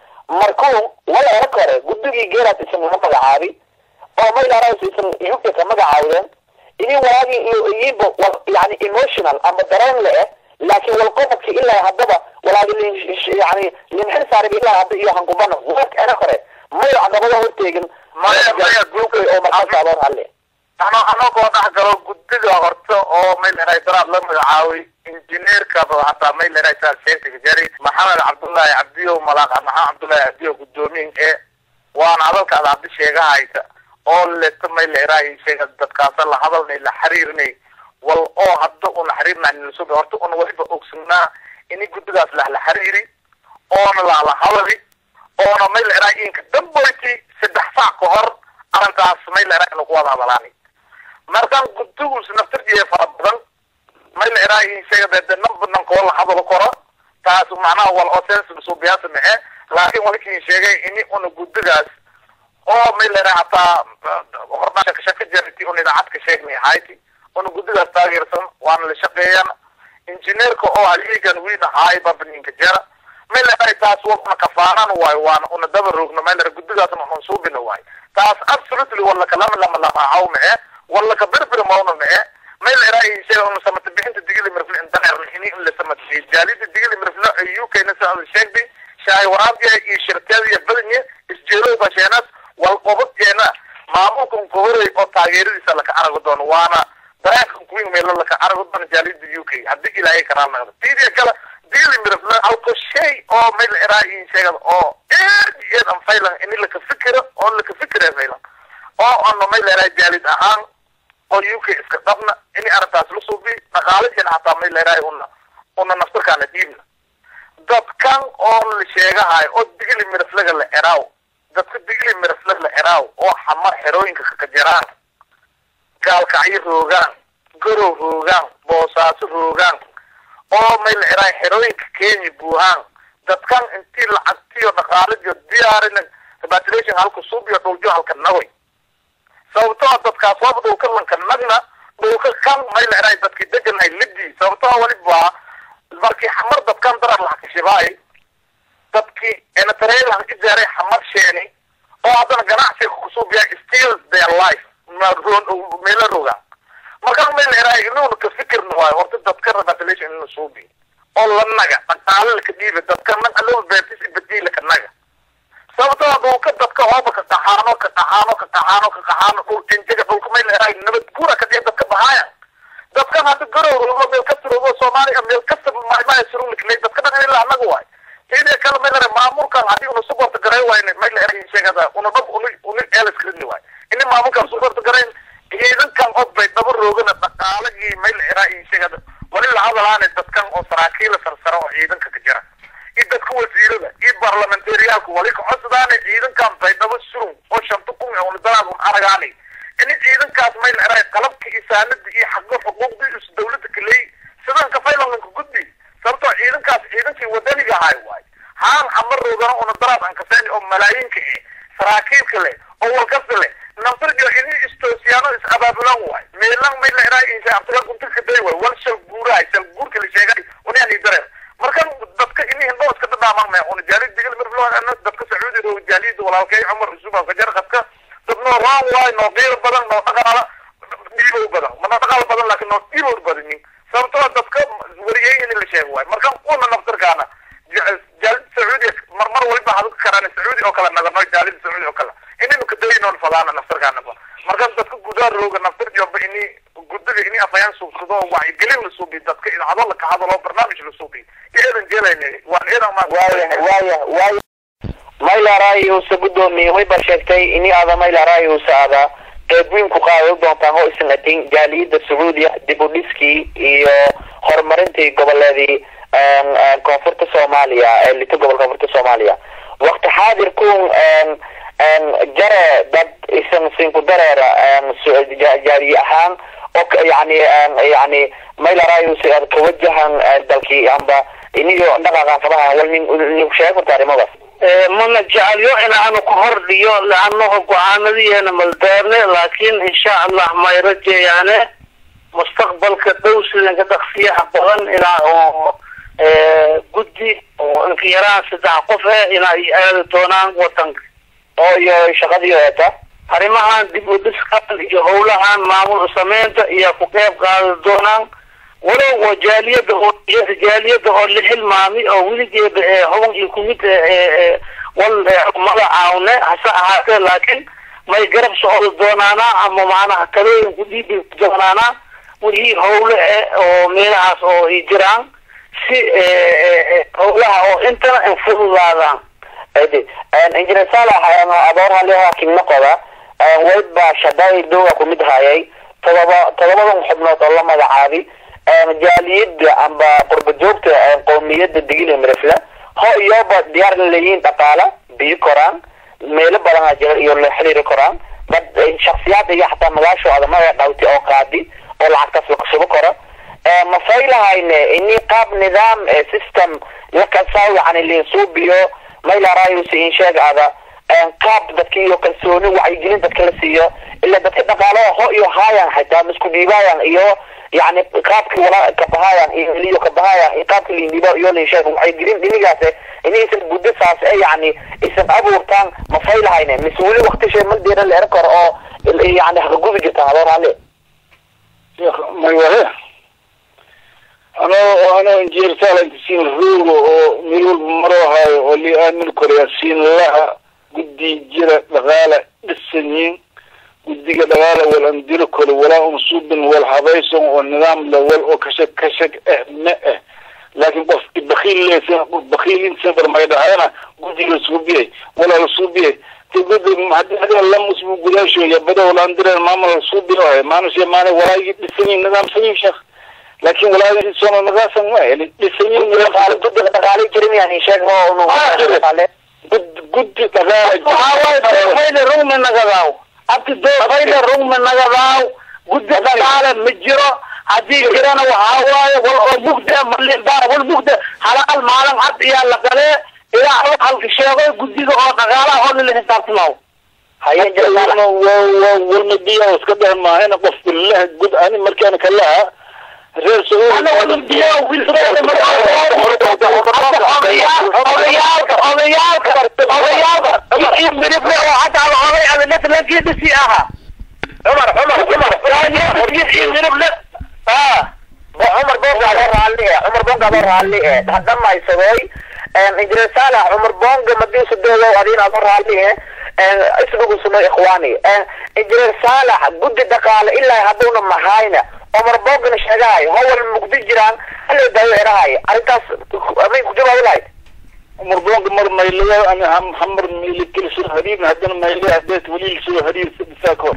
markuu wala era kore guddigii geeraad isan magacaabi oo ma ilaahay isan U K ka magacaawdeen ini walaagi iyo iyibo yani emotional ama dareen leh laakiin wal qofki ilaa haddaba walaagi yani limxir saari ilaa hadda iyo hanqubana waqt era kore ma yacdabada horteegin ma ya Google oo markaa loo hadlay ana ana ko dhax galo guddiga horta oo meel inay daraad la magacaawi injineerka hata meel inay taal sheekay jari maxamed cabdullaahi cabdiyo malaaq maxamed cabdullaahi cabdiyo gudoomiye ee waan hadalka aad sheegahaysa oo leeto meel inay sheega dadkaas la hadalnay la xiriirnay wal oo hadda oo la xiriirnay soo horta oo waliba ogsanaa in guddigaas la la xiriiri oo la la hadalay oo meel inay inka damboyti saddex saac ka hor arintaas meel inay ku wada hadalaanay markan guddigu naftirkiisa farabadan meel inay sheegay dad nambadan ko la hadalo koro taas macnaha wal oo sense soo biyaasna ee laakiin walikin sheegay in uu guddigaas oo meel inay hata hormaaka ka shaqo jirtay oo idaacad ka sheegnay hayti oo guddigaas taageersan waan la shaqeeyaan injineerka oo haligan wiina haay babninka jara meel inay taas wada ka faanaan way waan oo daba roogno meel guddigaas ma suubina way taas absolutely wala kalaam lama la raaco ma wala ka birbir ma ona ma meel inay sheego oo samata bixinta digili marfil inta arnini in la samata jaalida digili marfil U K na soo sheegay shay waraabka iyo shirkadda badanya isjeelo basheenas wal qobteena maamulkan ku horay oo taageeradiisa la ka arago doon waana dareenka kuwin meel la ka arago doon jaalida U K hadii ilaahay karaan tiidiya kala digili marfil alko shay oo meel inay sheego oo ee aan faylan in la ka fikiro oo la ka fikiro faylan oo aan meel inay jaalid ahaan oo U K iska dabna in arrintaas la soo bi dhaqaalaheena hataa meel inay una una naftarkaana diibna dadkan oo la sheegahay oo digili marfil la eraaw dadka digili marfil la eraaw oo xamar xerooyinka ka jiraan gaalkacyo roogaan gorow roogaan boosaaso roogaan oo meel inay xerooyinka Kenya buuhaan dadkan intii lacagtiyo dhaqaalaha diyaarin repatriation halku suubiyo dhuljo halka naway sababtoo dadkaas waa dad ka lanka nagna dhulka kan meel inay dadkii degan ay lidii sababtoo waliba markii xamar dadkan darar la xishibaay dadkii ina tareen la jaaray xamar sheeni oo hadana ganacsiga ku suubiya still their life ma roon meel roga marka meel inay inuu ka fikirno waa horta dadka repatriation inuu suubi oo la naga dhaqaale ka dhiibay dadka man aloo beertis bedel ka naga sababtoo dhulka dadka hooba ka taxaano ka taxaano ka taxaano ka taxaano dhul injiga dhulka meel inay nabad guura ka dhigay dadka bahaya dadkan hadda garow oo meel ka tirado Soomaaliya meel ka tirado maaymaay surun kale dadka dhan ilaa anaga waay sidii kala meel maamulkan hadii uu support garay waayna meel inay sheegada una dab uu uu elas kridni waay in maamulkan support garay iyadan kan oo bay daba roogana dhaqaalagii meel inay sheegada wali la hadlaan dadkan oo saraakiil sarsaro oo ciidanka ka jira dadka wasiirada iyo parliamentarianku wali ka codsadaan ciidankan bay daba surun oo shantu kun oo dalaal aragaani in ciidankaas meel inay qalabka isaanada iyo xaqo xuquuqda dawladda kale sidaan ka faylan ku gudbi sababtoo ciidankaas ciidankii wadaniga ahay waay haan amar roogana oo daraad aan ka seen oo malaayiinka saraakiil kale oo walkasta leh naftarka in istoosiyaano is abaabulan waay meelan meel inay insa abtala kunta ka day waay wal shal guuray shal guurka la sheegay una yani dareen marka dadka in hindoos ka dhamaam ma oo jaalid digil marflo ana dadka sacuudi oo jaalid walaalkay Umar Usuba ka jar qadka dadno raan waay no qeyr badan no dhaqaala diibo badan ma dhaqaala badan laakiin no diibo badan sababtoo dadka wariyay in la sheego waay marka qoona naftarkaana jaalid sacuudi marmar waliba hadu karaan sacuudi oo kala naga jaalid sacuudi oo kala inuu ka dayno fadana naftarkaana marka dadka gudaar rooga naftar joob ini guddiga ini afayaan suuqsado waay gelin la suubi dadka in hadal ka hadalo barnaamij la suubi iyadan jeelayna waan iyadan ma waaya waaya waaya mayla raayo sabudoomi way barsheegtay ini aada mayla raayo saada qeybin ku qaado doontaan oo isnatin jaaliyada Sacuudiya dib u dhiskii iyo horumarintii goboleedii aan koonfurta Soomaaliya ee lita gobolka koonfurta Soomaaliya waqti xaadir kun aan aan jara dad isan siin ku dareera aan jaari ahaan oo yani yani mayla raayo saada ka wajahan dalkii amba iniyo dhaqaaqa faraha wal nin nin sheego taarimadas mana jecelyo inaanu ku hordhiyo laannahu go-aanadiina maldaarne laakiin insha allah may rajeeyaane mustaqbalka dhow sidan ka dhaqsiyaha badan ilaa oo guddi oo inkiyaraan saddex qof eh inay aadi doonaan wadanka oo iyo shaqadii eeta arrimahan dib u dhiskan iyo howlahan maamul sameynta iyo ku qeyb qaadi doonaan walow oo jaaliyada oo jaaliyada oo la hilmaami oo weligeeda hoban iyo kumid wal magacaawne hase ahaatee laakiin may garab socdo doonaana ama macnaha talooyin ku dhiibi doonaana wixii howle oo meelahaas oo ay jiraan si howlaha oo intana infududaadaan injineer Saalax adoor haleha kimnoqoda wayba shaday dooga ku mid hayay todoba todobadan xubnood oo la magacaabi jaaliyada amba qurba joogta qowmiyada digil mirfla ho iyoba diyaar leeyihiin dhaqaale biyo koraan meelo badan jira iyo la xiriir koraan dad shakhsiyaad iyo xataa magaasho adamada dhawti oo qaadi oo lacagtaas la kusoo koro ma faylahayne inni qaab nidaam system la kasaaw yani li suubiyo ma ila raayo si in sheeg ada qaab dadkii iyo kalsooni wacyigelin dadka la siiyo ila dadka dhaqaalaha ho iyo haayaan xitaa isku dhiibayaan iyo يعني قابك ولا كبهايا اللي كبهايا قابك اللي يبغى يقول شيء وعيقلين دي نجاسة إني اسم بودساس إيه يعني اسم أبو كان مفايل هاينه مسؤولي وقت شيء من دير اللي أركر أو اللي يعني هرجوز جت هذا عليه يا أخي ما يوه أنا أنا إنجي رسالة إنت سين الرول وميول مروها واللي أنا من كوريا سين لها قدي جرى لغالة بالسنين وديك دغاله ولا ندير كل ولا منصوب ولا حبايس والنظام الاول او كشك كشك اه لكن بس بخيل ليس بخيل انسان ما يدعينا ودي السوبيه ولا السوبيه تقول ما حد هذا لم مسبو قداش يبدا ولا ندير ما ما السوبيه ما نسي ما ولا يدسني نظام سنين شيخ لكن ولا يسون نظام ما يعني السنين قال ضد دغاله جرم يعني شيخ هو قال قد قد دغاله هاي الروم نغاو abti doo fayda rugma naga raaw gudda dhaqaale ma jiro hadii jirana waxa waaye wal oo mugda malin baar wal mugda halal maalan cad iyo la gale ilaa oo halka sheegay guddiga oo dhaqaalaha oo la xisaabtamo hayeen jirana wal madiya iska dhamaayna qof billah gud ani markaan kalaha reer soo ana wal madiya wiil soo لكن أها عمر عمر عمر يجي يضرب له اه عمر بونغ على عليه عمر بونغ على عليه هذا ما يسوي إنجليز صالح عمر بونغ مدين سدوا وبعدين أمر عليه اسمه اسمه إخواني إنجليز صالح قد دقال إلا هذون محاينة عمر بونغ نشجعي هو المقدس جيران اللي داير هاي أنت أمين كجوا ولاي عمر بونغ مر ما يلي أنا هم حمر ميلي كل شيء هريب هذا ما يلي هديت ولي شيء هريب ساكور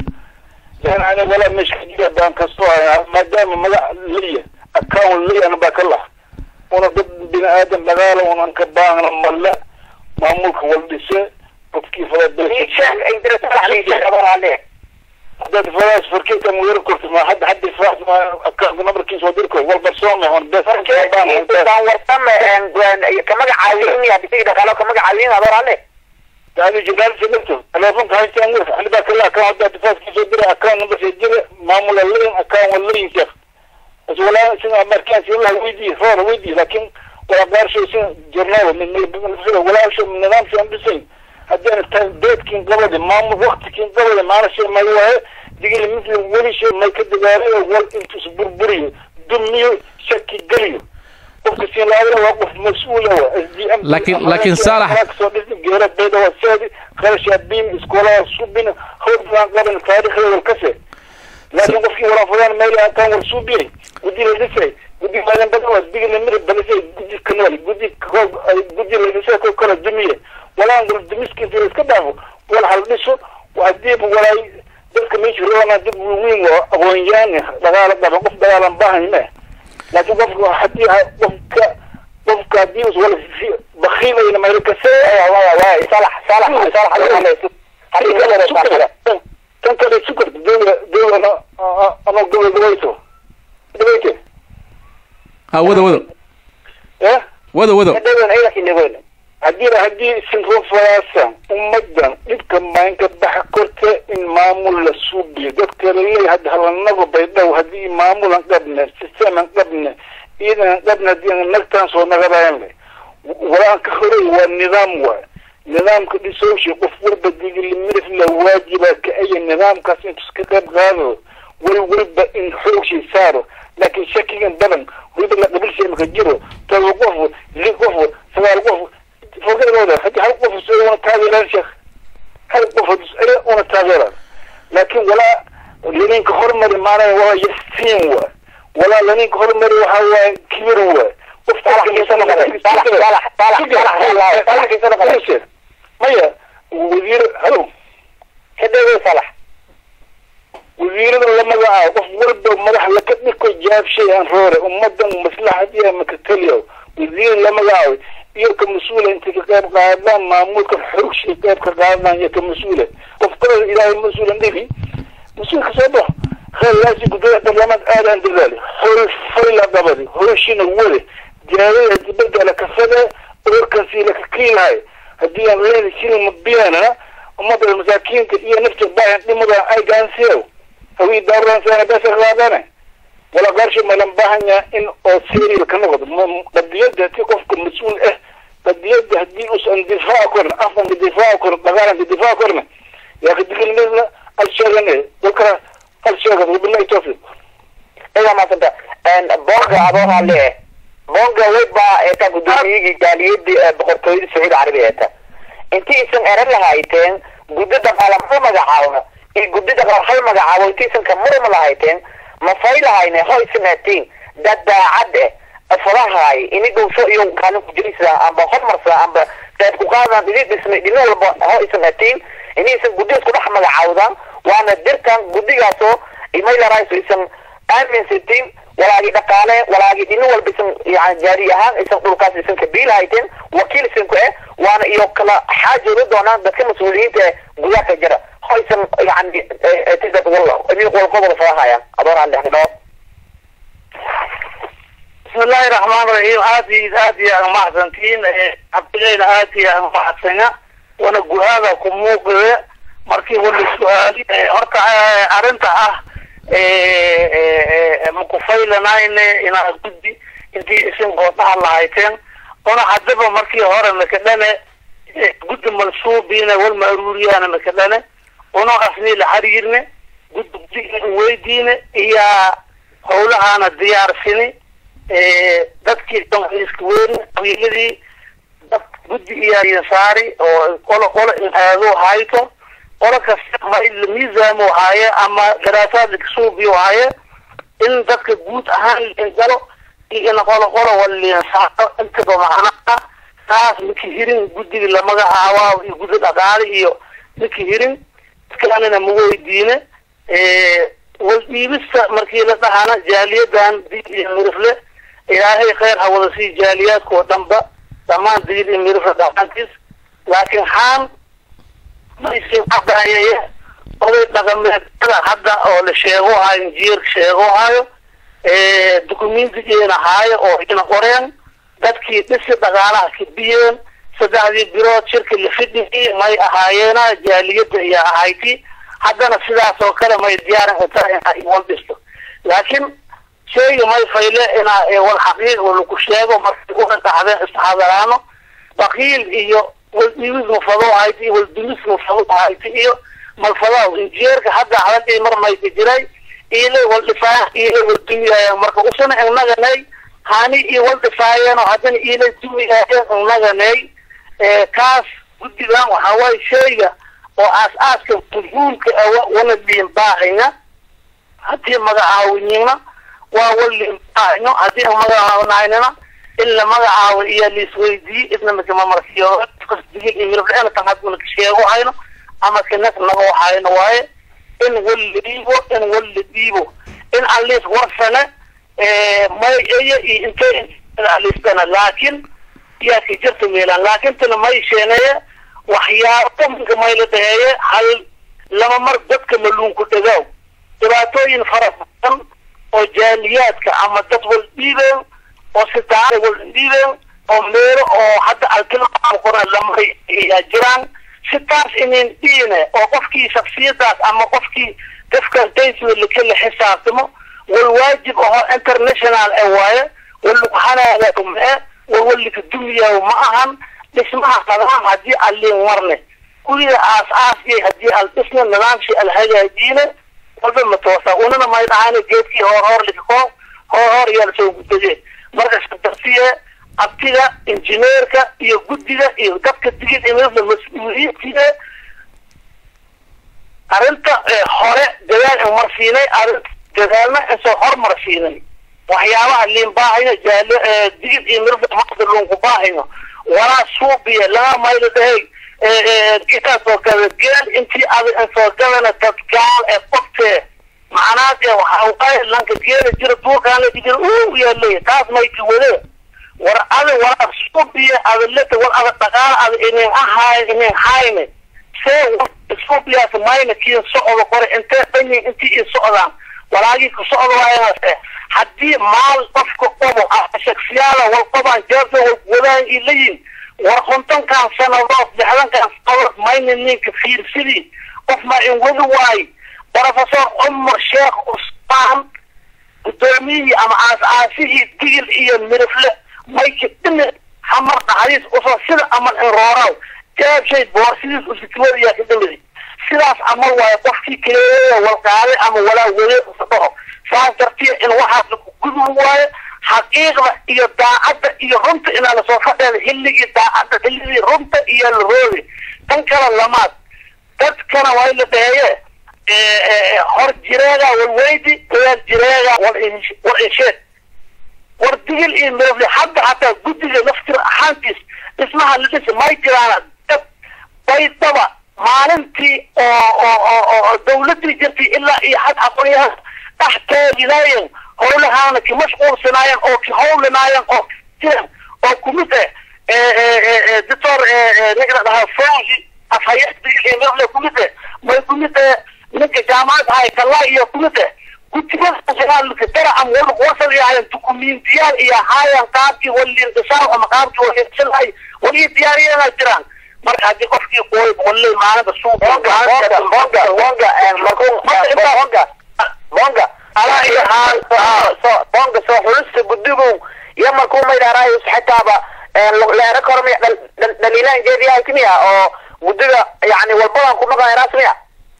لأن أنا ولا مش كده بان كسوها ما دام ما لي أكون لي أنا بكله وأنا ضد بني آدم بغاله وأنا كبان لما لا ما ملك والدسة كيف هذا الشيء شيء يدرس عليه خبر عليه هذا فلاس فركيت مغير كرت ما حد حد يفرح ما أكاد نمر كيس وديركو والبرسوم هون بس كمان ورتم كمان عايزين يبتدي دخلوا كمان عايزين هذا عليه هذا جدال سمعته أنا فهمت هاي تانغر أنا بكلا كان هذا دفاع كيس ودير أكاد نمر سجل معمول اللين أكاد واللين شيخ بس ولا شنو أمريكان يقول ويدي فور ويدي لكن ولا بارش شيء جرنال من من ولا شيء من نظام شيء بسين هذا البيت كين قبل معمول وقت كين قبل ما أعرف شيء ما هو دقيقة مثل ولي شيء ما يكذب عليه وقال أنتوا سبربريه دميو شكي قليو وقفين الأولى وقف مسؤولة لكن لكن صالح جهرات بيضة والسادي خلال شابين اسكولا صوبين خلط عن قبل التاريخ والكسر لكن وقفين ولا فلان ميلي أكان والصوبين ودي للسي ودي مالين بدوة دقيقة للمرة بلسي ودي كنوالي ودي ودي للسي كل كرة دمية ولا نقول دمسكين في الاسكبابه ولا حلبسه وعديب ولا dadka meesha roona dib weyn oo aqoon-yahan dagaal daba qof dagaalan baahan laakiin qofku hadii qofka qofka hadii uu wala bakhiilayna ma yirka say waa waa salax salax salax hadii kale hadii kale tan kale sukar dawla dawla ana dawla dawayso dawayte ha wada wada eh wada wada هذا أي لكن نقول هدي هدي سنفون فراسا ومدن إذا ما إنك بحكرت إن معمول السوبي ذكر اللي هاد هالنقو بيدا وهدي معمول قبلنا سيستم قبلنا إذا قبلنا دي نكتان صور نغرين لي ولا كخري والنظام هو نظام كل سوشي قفور بدي اللي مرف له واجبه كأي نظام كاسين تسكتب غانو والورب إن حوشي صاروا لكن شكيا بلن ويبقى لك قبل شيء مكجره توقفوا اللي قفوا سواء القفوا فوق الوضع حتى هل قفوا سؤال وانا تاغيران شيخ هل قفوا سؤال وانا تاغيران لكن ولا لنين كهرمري معنا وهو يستين هو ولا لنين كهرمري وهو كبير هو صالح صالح صالح صالح صالح كيف انا قلت مية وزير هلو كده صالح وزير لما جاء قف ورد ومدح لكني كل جاب شيء عن فورة ومدن مصلحة فيها مكتليه وزير لما جاء يوك مسؤولة انت كتاب قادان معمول كحوش كتاب قادان يوك مسؤولة وفترض الى المسؤولة نبي مسؤول كسابه خير لازم قدرة برلمان آلان دلالي حول فيلا قبلي حول شين الولي جارية تبقى لك فدا وركنسي لك كيل هاي هدي أمرين شين المبيانا ومضى المساكين كتير نفتح باين لمضى أي جانسيو هوي دوران سنة بس غابانا ولا قرش ما لنباهن إن أسيري لكنغض قد يد تقف كمسؤول إيه قد يد هدي أسأل دفاع كورنا أفضل دفاع كورنا بغانا دفاع كورنا يا أخي تقول لنا الشغل ذكر الشغل وبالله يتوفيق إذا ما تنتهي أن بونغا أبوها عليه بونغا ويبا إتا قدومي جاليد بخرطوية السعودية العربية إتا إنتي إسن أرد لهايتين قدد قال محمد عاونا إيه قدد قال حي مقعاونا إنتي إسن كمرم لهايتين مفايل هايني هاي سنتين داد عده الصراحة هاي إني قوسو يوم كانوا جريسا أم بخمرسا أم بتابقوا قانا دليل بسم دينو هاي سنتين إني إسن قدد قد أحمد عاونا وأنا دركان قدد قاسو إيميل رايسو إسن آمن ستين ولا أجي دقالة ولا أجي دينو والبسم يعني جاريها إسن قلقاس إسن كبيل هايتين وكيل إسن كوئي وأنا يوكلا حاجة ردونا دكي مسؤولين قداك جرى هاي إسن يعني تزد والله إني قول قبل صراحة يعني أدور عن الحدود بسم الله الرحمن الرحيم آتي آتي يا محسنتين عبدالله آتي يا محسنة ونقول هذا كموق مركي ولي السؤال أرتع أرنتع مكفيلنا إن إن أقدي إنتي اسم قطع الله هايتين أنا حدبه مركي هورا مكدنا قد منصوبين والمأرورية أنا مكدنا أنا أصني لحريرنا قد ويدين هي howlaha ana diyaarsin ee dadkii isku weyn wiiladii dad guddi iyo saari oo qolo qolo aado hayto qolo kasta ma il miisaamo haaye ama daraasaad kasoo biyo haaye in dadka guud ahaan in galo in qolo qolo wali saacado inta macna taas miki hirin guddiga la magacaabo iyo guddi dhaqaale iyo miki hirin kalena ma weydiine ee والبيبس مركي لدهانا جاليدان دي مرفلة إلهي خير هو سي جاليات كو دنبا تمان دي مرفلة دهانتيس لكن حان ما يسيب حقا هي قوي تغمي حدا أو لشيغو هاي نجير شيغو هاي دوكومين دينا هاي أو إنا قرين دادكي تسي دغانا كبيين سدادي بيروت شركة اللي فدني ماي أهاينا جاليد يا هايتي حدنا سلاح وكذا ما يديارن حتى يقول بيستو لكن شيء ما يفعله إن والحقيقة والكشياء ومرتقون تعذير استحضرانه بقيل إيو والديوز مفضوع هايتي والديوز مفضوع هايتي إيو مالفضاو إنجيرك حتى حالتي مر ما يتجري إيلي والدفاع إيلي والدنيا مركو أسنة إنغاني هاني إيو والدفاعيان وحدن إيلي الدنيا إنغاني كاس قد دان وحواي شيء وأساس كفجون كأول اللي باعنا هذه مجاعونينا وأول باعنا هذه مجاعونينا إلا مجاعونية اللي سويدي إذا ما كمان مركيات قصدي إمير أنا تنقل كشيء وعينه أما كنا نقول عينه واي إن ولد ديبو إن ولد ديبو إن عليه ورثنا ما يجي إن كان عليه سنة لكن يا كجرت ميلان لكن تنا ما يشينه waxyaabo kama ilaahay hal lama mar dadka maluun ku dhagow dhibaatooyin fara badan oo jaaliyaadka ama dad wal dhiibeen oo sitaa wal dhiibeen oo meelo oo hadda alkilmaan qora lamay jiraan sitaas inay diine oo qofkii shakhsiyadaas ama qofkii dadka daysiga la kala xisaabtamo wal waajib oo international ee waaye wal xanaanakum ee wal dunya ma ahan dhismaha qadam hadii allin warne kulliga aas aasii hadii al dhisna nidaamshi al hagaajina walba ma toosa unana ma dhaana geedkii hor hor lidko hor hor yar soo gudbay marka shaqadiye abtiga injineerka iyo guddiga iyo dadka digid ee mas'uuliyadda arinta hore dadaal marsiinay arinta dadaalna soo hormarsiinay waxyaabaha limbaahiga jaalo digid iyo mirda maqdalun ku baahino wala suubiya la mayl dhahay ee kita soo kala geel intii aad soo galana dadkaal ee qofte macnaheedu waxa ay lanka geel jira duurkaan la digir uu yeelay taas may ku wada war ada wala suubiya adalta wal ada dhaqaal ada inay ahay inay hayne see suubiya mayna kiin socdo qore inta bani intii socdaan walaagi ku socdo waayay haddii maal qofka qabo shakhsiyaala wal qaban jeerto wadaan ilayeen war konton kan sanadood lixdan kan sanadood mayna ninka fiirsidii qof ma in wada waay professor Umar Sheikh Usman gudoomiye ama aas-aasihii digil iyo mirifle mayka dhime xamar dhaxdiis usoo sida amal in rooraw jaab shay boorsidiis u sikwadiya ka dhimay sidaas amal waay qofkii kaleeya wal qaade ama walaa wada usoo saas dartii in waxa ku gudu waay xaqiiqda iyo daacadda iyo runta in la soo fadhiyo xilligii daacadda xilligii runta iyo roodi tan kala lamaad dadkana way la dhaayay ee hor jireega walweydi wal jireega wal wal insheed war digil iyo mirifle hadda hatta guddiga naftir ahaantiis ismaha la dhisay may jiraan baydaba maalintii oo oo dawladii jirtay ilaa iyo had aqoonyahan taxtaaginaayeen howlahaana ki mashquul sanaayeen oo ki howlanaayeen oo jiraan oo kumid eh doctor nigra dhaha fawzi afhayati iyo mirifle kumid may kumid ninka jaamacad hay kala iyo kumid كتبت شغال كترى أم ولا وصل يعني دوكومنتيال إياه هاي قابك واللي انتصار أم قابك واللي انتصار هاي واللي دياري أنا تران مرة هذه قفكي قوي بقول لي معنا بالصوت وانجا وانجا وانجا وانجا مكون وانجا وانجا على أي حال وانجا سو حلست بديبو يما كون ما يدرايس حتى با لا ركرم دليلان جدي هاي كمية أو بديبا يعني والبلان كنا قاعد راسمية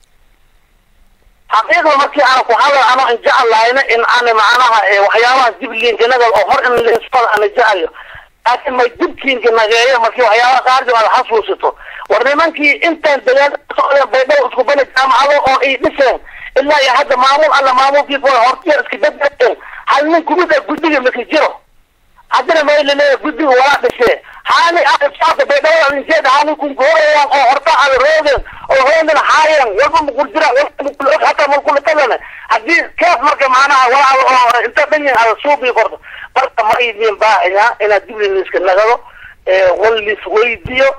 حقيقة مركي أنا كحاول أنا إن جعل لنا إن أنا معناها وحياة جبلين جنازة الأخر إن الإنسان أنا جعله لكن ما جبتين جنازة مركي وحياة خارج على حصوصته ورنمانكي أنت البلاد سؤال بيبقى وتقبل الجامعة أو إيه مثلا إلا يا حد معمول على معمول كيف ولا هرتي أسكت هل منكم إذا قدي مسجره حدنا ما إلا قدي ولا بشيء هاني أخذ شاطر بيدور من زيادة هاني كون كوريا أو هرتا على الروجل أو هون الحايا ويبقى مقول جرا ويبقى حتى ما نقول تلنا هدي كيف مركب معنا ولا أنت بني على صوبي برضه برضه ما يدين باعنا إن الدبل اللي سكنا له واللي سويديو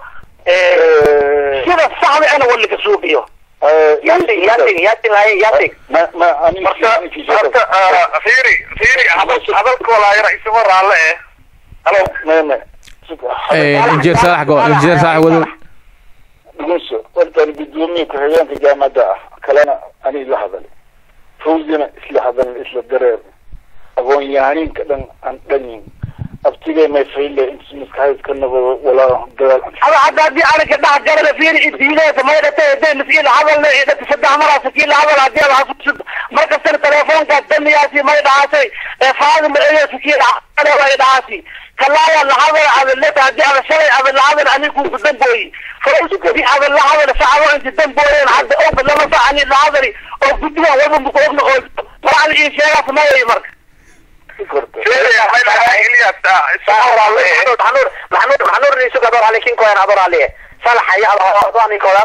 كذا صعب أنا واللي كسوبيو ياتي ياتي ياتي هاي ياتي ما ما أنا marka fiiri fiiri hadalka walaa ra'iis war alle eh halo ma ma injineer Saalax go injineer Saalax wado بقولش قلت أنا بدوني كهيان في جامعة كلنا أنا اللي حضر فوزنا اللي حضر اللي الدرر أقول يعني كذا عن دنيا أبتدي ما يفعل إنت مسكايز كنا ولا درر هذا هذا دي أنا كده هجرب فيه الدينة ما يدته ده مسكين حضر إذا تصدق مرة سكين حضر عدي على حسب ما كسر تلفون كدم ياسي ما يدعسي فاضي من أي سكين أنا ما يدعسي كلا اللي حضر على اللي تعدي على شيء على اللي حضر أنا يكون قدام بوي فوزك في على اللي حضر فعلا أنت قدام بوي حد أو بالله ما فعني اللي حضري أو قدام ولا بقولنا قول طبعا الإنسان شيء ما يمرك fiiri ya hayla hayliya ta سهر عليه محنور محنور محنور ليش قدر عليه كين كوين عبر عليه صلح يا الله أعطاني كلاس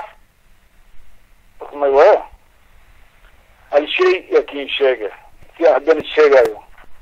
ما هو الشيء يكين شيء في عندنا الشيء أيوه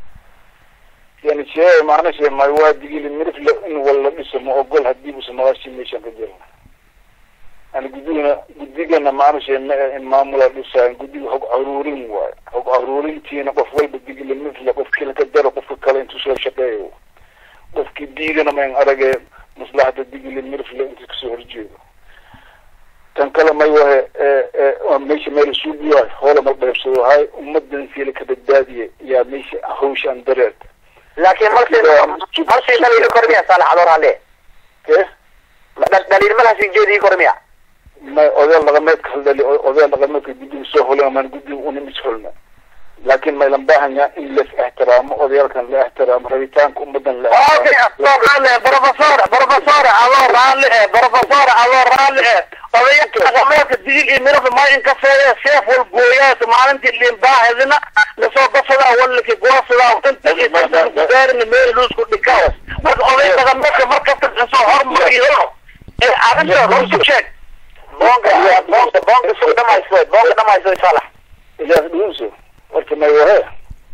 يعني شيء معناه شيء ما هو دقيق المرف لأنه والله اسمه أقول هديه اسمه غاشي ميشان كجرنا أنا قدينا قدينا معناه شيء ما ملا لسه قدينا هو عرورين واي هو عرورين تينا قفول بدقيق المرف لقف كلا كدر قف كلا انتو سوى شقيه qofkii diidana mayn aragee maslaxda digili mirfle inta kasoo horjeedo tan kale may wahe meesha meel suubiyahay hoola ma qaybsado hay ummadan siila ka badbaadiye yaa meesha hawshaan dareerta laakiin markii markii daliil kormiya salax adoor hale ke daliil malaasi jeedii kormiya ما أذل لغمات خلدي أذل لغمات جدي سهولة من جدي ونمس حلنا لكن ما لنباهن إلا في احترام أذل كان لا احترام ريتان كم بدن لا أوكي طبعا بروفيسور بروفيسور الله رالي بروفيسور الله رالي أذل لغمات الدقيق يمر ما ينكسر سيف والقويات ما أنت اللي مباهذنا لسوا بصلا ولا كي قواصلا وأنت دار من ميل لوس كل كاوس أذل لغمات مركز الصهر مغيره أنت روح شيء بونغ بونغ بونغ سو دما يسوي بونغ دما يسوي صالح إذا دوسو قلت ما يوهي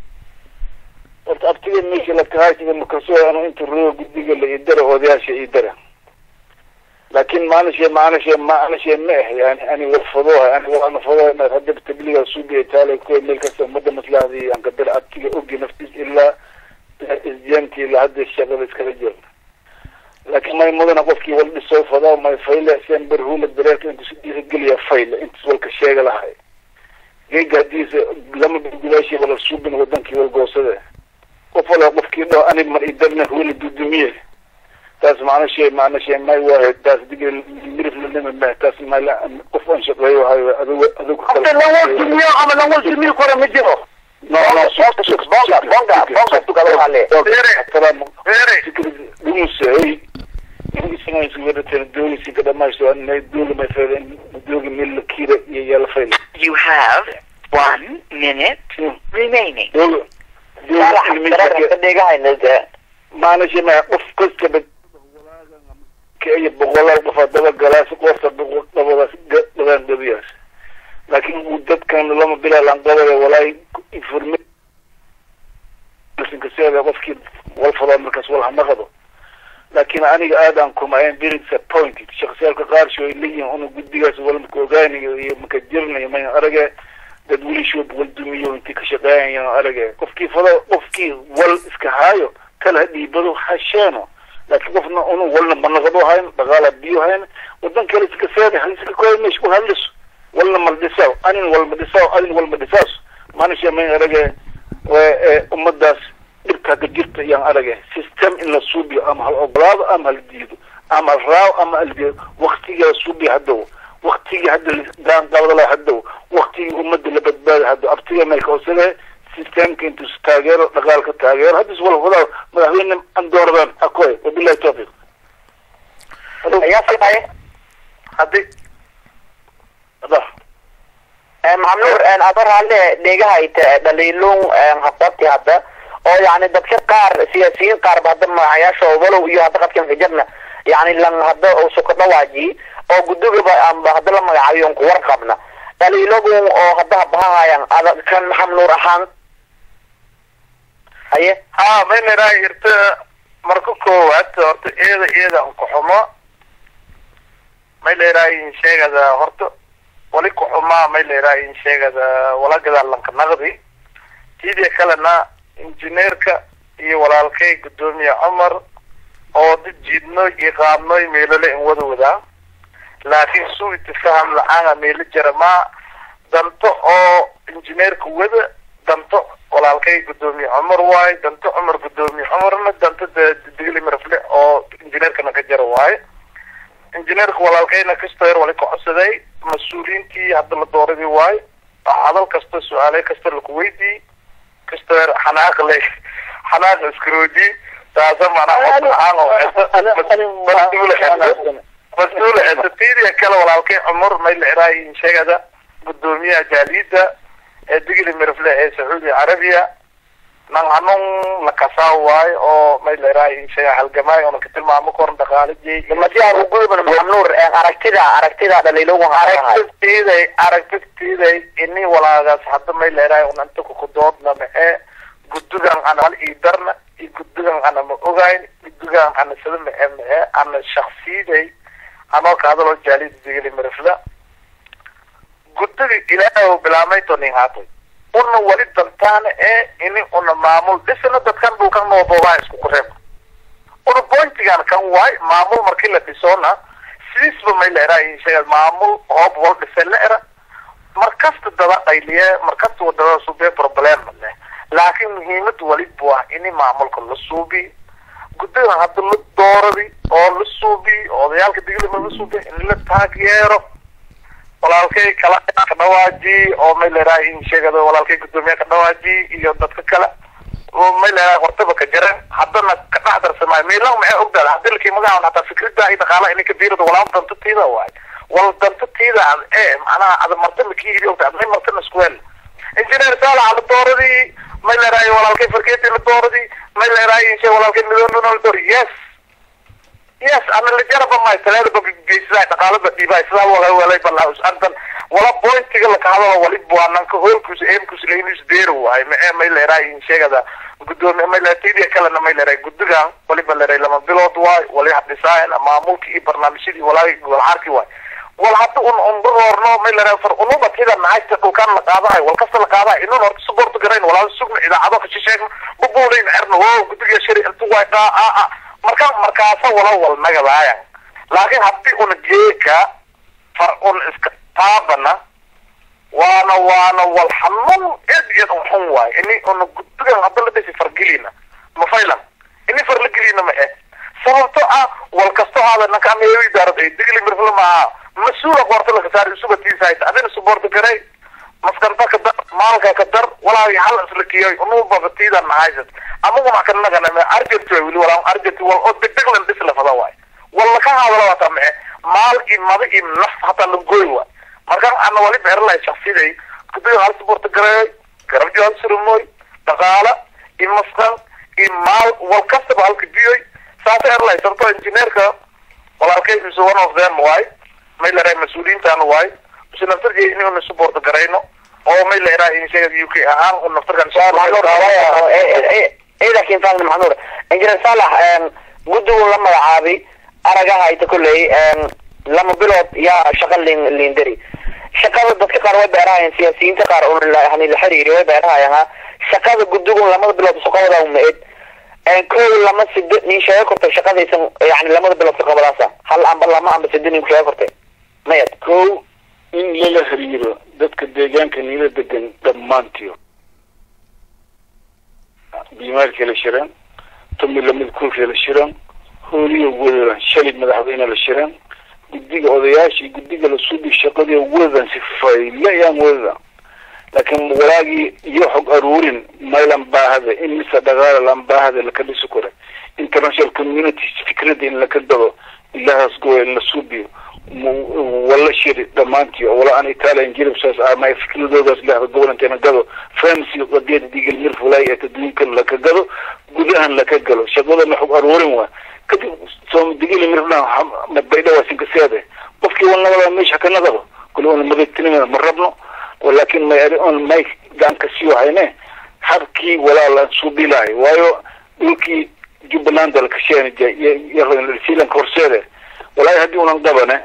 قلت أبتدي الميشي لك هاي تبقى مكسوة أنا أنت الروح قد قال لي يدرى وذي شيء يدرى لكن ما أنا شيء ما أنا شيء ما أنا شيء ماه يعني أنا وفضوها أنا وأنا فضوها أنا هدي بالتبليغ السوبي تالي كل ملك مدة مثل هذه أن قدر أبتدي أبقي نفسي إلا إزديانتي لهذا الشغل إسكالجر لكن ما يمضي نقفكي ولد السوف هذا وما يفايله سين برهول الدراسة أنت سديه قلي يفايله أنت سوالك الشيء لهاي جي قديس لما بيجي ولا السوبن ودنك والقوسة وفلا قفكي ده أنا من إدرنا هو اللي بدميه تاس معنا شيء معنا شيء ما يواجه تاس دقي المرف لنا ما تاس ما لا قف أنشط غيره هاي هذا هذا أنت لو الدنيا عمل لو الدنيا كره مجنون No, no, صوت شخص بونغا بونغا بونغا تقدر عليه. ترى فكرة بمسه إنسان يسوي تردوني سي كده ما يسوي أن يدول ما يفعل يدول من الكيرة يلا فعل. You have one minute remaining. دول دول صالح ترى كده هاي نزل. ما أنا شيء ما أقف قصة كده كأي بقولة بفضل جلاس قصة بقول بقول بقول دبياس. لكن ودت كان لما بلا لانقبل ولا يفرم بس انكسر يقف كده والفضاء مركز ولا هنقضه لكن أنا آدم كم عين بيرد سبوينتي شخصيات كقار شو اللي أنا بدي جالس ولا مكوجاني مكجرني ما أرجع تدولي شو بقول دمية وانت كشقاين يا أرجع قف كي فضاء قف كي وال إسكهايو كل هدي بدو حشانه لكن قفنا أنا ولا ما نقضه هاين بغالب بيو هاين ودن كل إسكسر هل إسكوي مش وهلس ولا مدرسة أنا ولا مدرسة أنا ولا مدرسة ما نشي من أرجع ومدرس إركا جرت يعني أرجع سيستم إن الصوبي أم هالأبراض أم هالديدو أم الراو أم الديد وقتي جا الصوبي هدو وقتي جا هد دان دولة لا هدو وقتي ومد اللي بدبال هدو أبتي ما يكوسله سيستم كنت تستاجر لقالك التاجر هذا سوى الفضاء مدهين أندور بان أكوي وبالله التوفيق. يا سيدي هدي هذا معمر أنا أدور على نجاهي دليلون حطتي هذا أو يعني دكتور قار سياسيين قار بعد ما عياش وولو يهدق كم في جنة يعني لما هذا أو سكت واجي أو قدوة بأم هذا لما يعيون كور قبنا دليلون أو هذا بها يعني هذا كان محمد رحان أيه ها من رأي إرت مركوكو وقت إرت إيه إيه كحما ما اللي رأي شيء هذا هرت ولي كحما ما اللي رأي شيء هذا ولا كذا لانك نقدي تيجي كلنا إنجنيرك إيه ولا الكي قدومي عمر أو تجيبنا يقامنا يميل له وذو ذا لكن سوء تفهم لعنا ميل جرما دمتو أو إنجنيرك وذا دمتو ولا الكي قدومي عمر واي دمتو عمر قدومي عمرنا دمتو دقلي مرفلع أو إنجنيرك نكجر واي إنجنيرك ولا الكي نكستير ولا كعصدي مسؤولين كي عبد الله دوري واي هذا الكستر سؤالي كستر الكويتي كستر حناق لي حناق اسكرودي تاسم انا انا مسؤول حسن مسؤول حسن تيري كلا ولا اوكي عمر ما اللي راي شيء هذا قدوميه جديده دقيق مرفله سعودي عربيه نحن لكساو واي او ما اللي راي شيء halgamay oo ka tilmaamo koran dhaqaalajay لما جاء وجود من معمر أركتها أركتها دليلون aragtidii aragtidii inni walaagaas hadda ma leeyahay oo inta ku doodna ma ee gudugan ana hal idarna i gudugan ana ma ogayn gudugan ana sida ma ee ana shakhsiyaday ana ka hadalo jaalid digili marfla gududi ilaahu bilaamay to nin haatay una wali dantaan ee inni una maamul dhisna dadkan buu kan noo boobaa isku qoreen una pointigan kan waay maamul markii la dhisona sidisba may leedahay shay maamul hoob wal dhisay leera markasta daba qayliye markasta wadada suubay problem leh laakiin muhiimad walid waa in maamulka la suubi guddiga hadda la dooradi oo la suubi odayaalka digilima la suubi in la taageero walaalkay kala ka dhawaaji oo may leedahay in sheegado walaalkay gudoomiye ka dhawaaji iyo dadka kale oo may leedahay hortaba ka jira haddana ka dhacdar samay meelaha ma ogdaad hadii laki magacan hata fikrada ay dhaqaala in ka biirado walaal danta tiida waay wal danta tiida ee macnaha ada martaba kiiri ogtaad may martana square engineer sala ala dooradi may leedahay walaalkay farkeeti la dooradi may leedahay in shay walaalkay midoo noo door yes yes ana la jaraba ma talaada bogeysa dhaqaalada diibay sida wala wala balaus ardan wala pointiga la kaado wali buunan ka hoolkus eemkus leeynis deero waay ma may leedahay in sheegada gudoomiye may leedahay kala may leedahay gudiga wali baleeray lama bilood waay wali hadisaan maamulki iyo barnaamijyadii walaalay wal harki waay wal hadda un un doorno may leedahay far unu batida naayta dhulkan la qaaday wal kasta la qaaday inuu horta suborto gareyn walaal sugna idaacado ka shisheeg bubuuleen erno oo gudiga shari intu waay a a marka markaas wala wal nagadaaya laakiin hadii una geeka far un iska taabana waana waana wal xanuun eed oo xun waay ini una gudiga hadda la dhisi fargelina ma faylan ini fargelina ma eh sababtoo ah wal kasto hada nanka ameeyo idaarada digli mirful ma مسؤول قرطة لك صار يسوق تيسايت أنا سبورت كراي مسكنتا كدر مالك كدر ولا يحل أسلكيه إنه بفتيدا معايزت أما ما كنا كنا أرجت ولا ولا أرجت ولا أو بتقلن بس لفضواي والله كان هذا ولا تمه مال إن ما إن نفس حتى للجوي مركان أنا ولي بهرلا شخصي ده كده هال سبورت كراي كرب جوان سرموي تقالا إن مسكن إن مال والكسب هالكبير سافر لا يصير إنجنير كا ولا كيف يسوون أفضل مواي ما إلا مسؤولين تانو واي بس نفترض إنه نسبورت قرينه أو ما إلا إن شيء يوكي أهم ونفترض إن شاء الله إيه إيه لكن فاهم المحنور إنجل صالح قدوا لما عابي أرجعها يتكلي لما بلوت يا شغل اللي ندري شغل ضد كقارة بيراين سياسيين تقارئون يعني الحريري وبيراها شغل قدوا لما بلوت سقوا لهم إيه ان كل لما سدني شيء كنت شغل يعني لما بلوت سقوا راسه هل عم بالله ما عم بسدني شيء كنت ميت كو إن لا حريرة دتك دجان كان يلا دجان دمانتيو بيمار كلا شران ثم لما يكون في الشران هو لي ولا شلي مدحبين الشران بديك أضياشي بديك الصوب الشقدي وذا سفاي لا يام وذا لكن ولاقي يحق أرورين ما يلمبا هذا إن لسه دغال لمبا هذا لكل سكرة international community فكرة إن لكدلو إلا هسقوا إلا صوبي ولا شيء دمانتي ولا أنا إيطاليا إنجيل بساس ما يفكروا ده بس لا بقول أنت نقدروا فرنسي قضية ديك الميرف ولا يتدين كل لكدلو قدها لكدلو شغلة نحب أرورين وا كده صوم ديك الميرف لا نبيدا واسين كسيادة بفكي ولا ولا مش حكنا ده كلهم مرتين مربنا ولكن ما يرون ما يجان كسيو عينه حركي ولا لا صوبي لاي وايو يمكن جبلان ده الكشين جاي يغلن السيلان كورسيره ولا يهدي ونقدبنا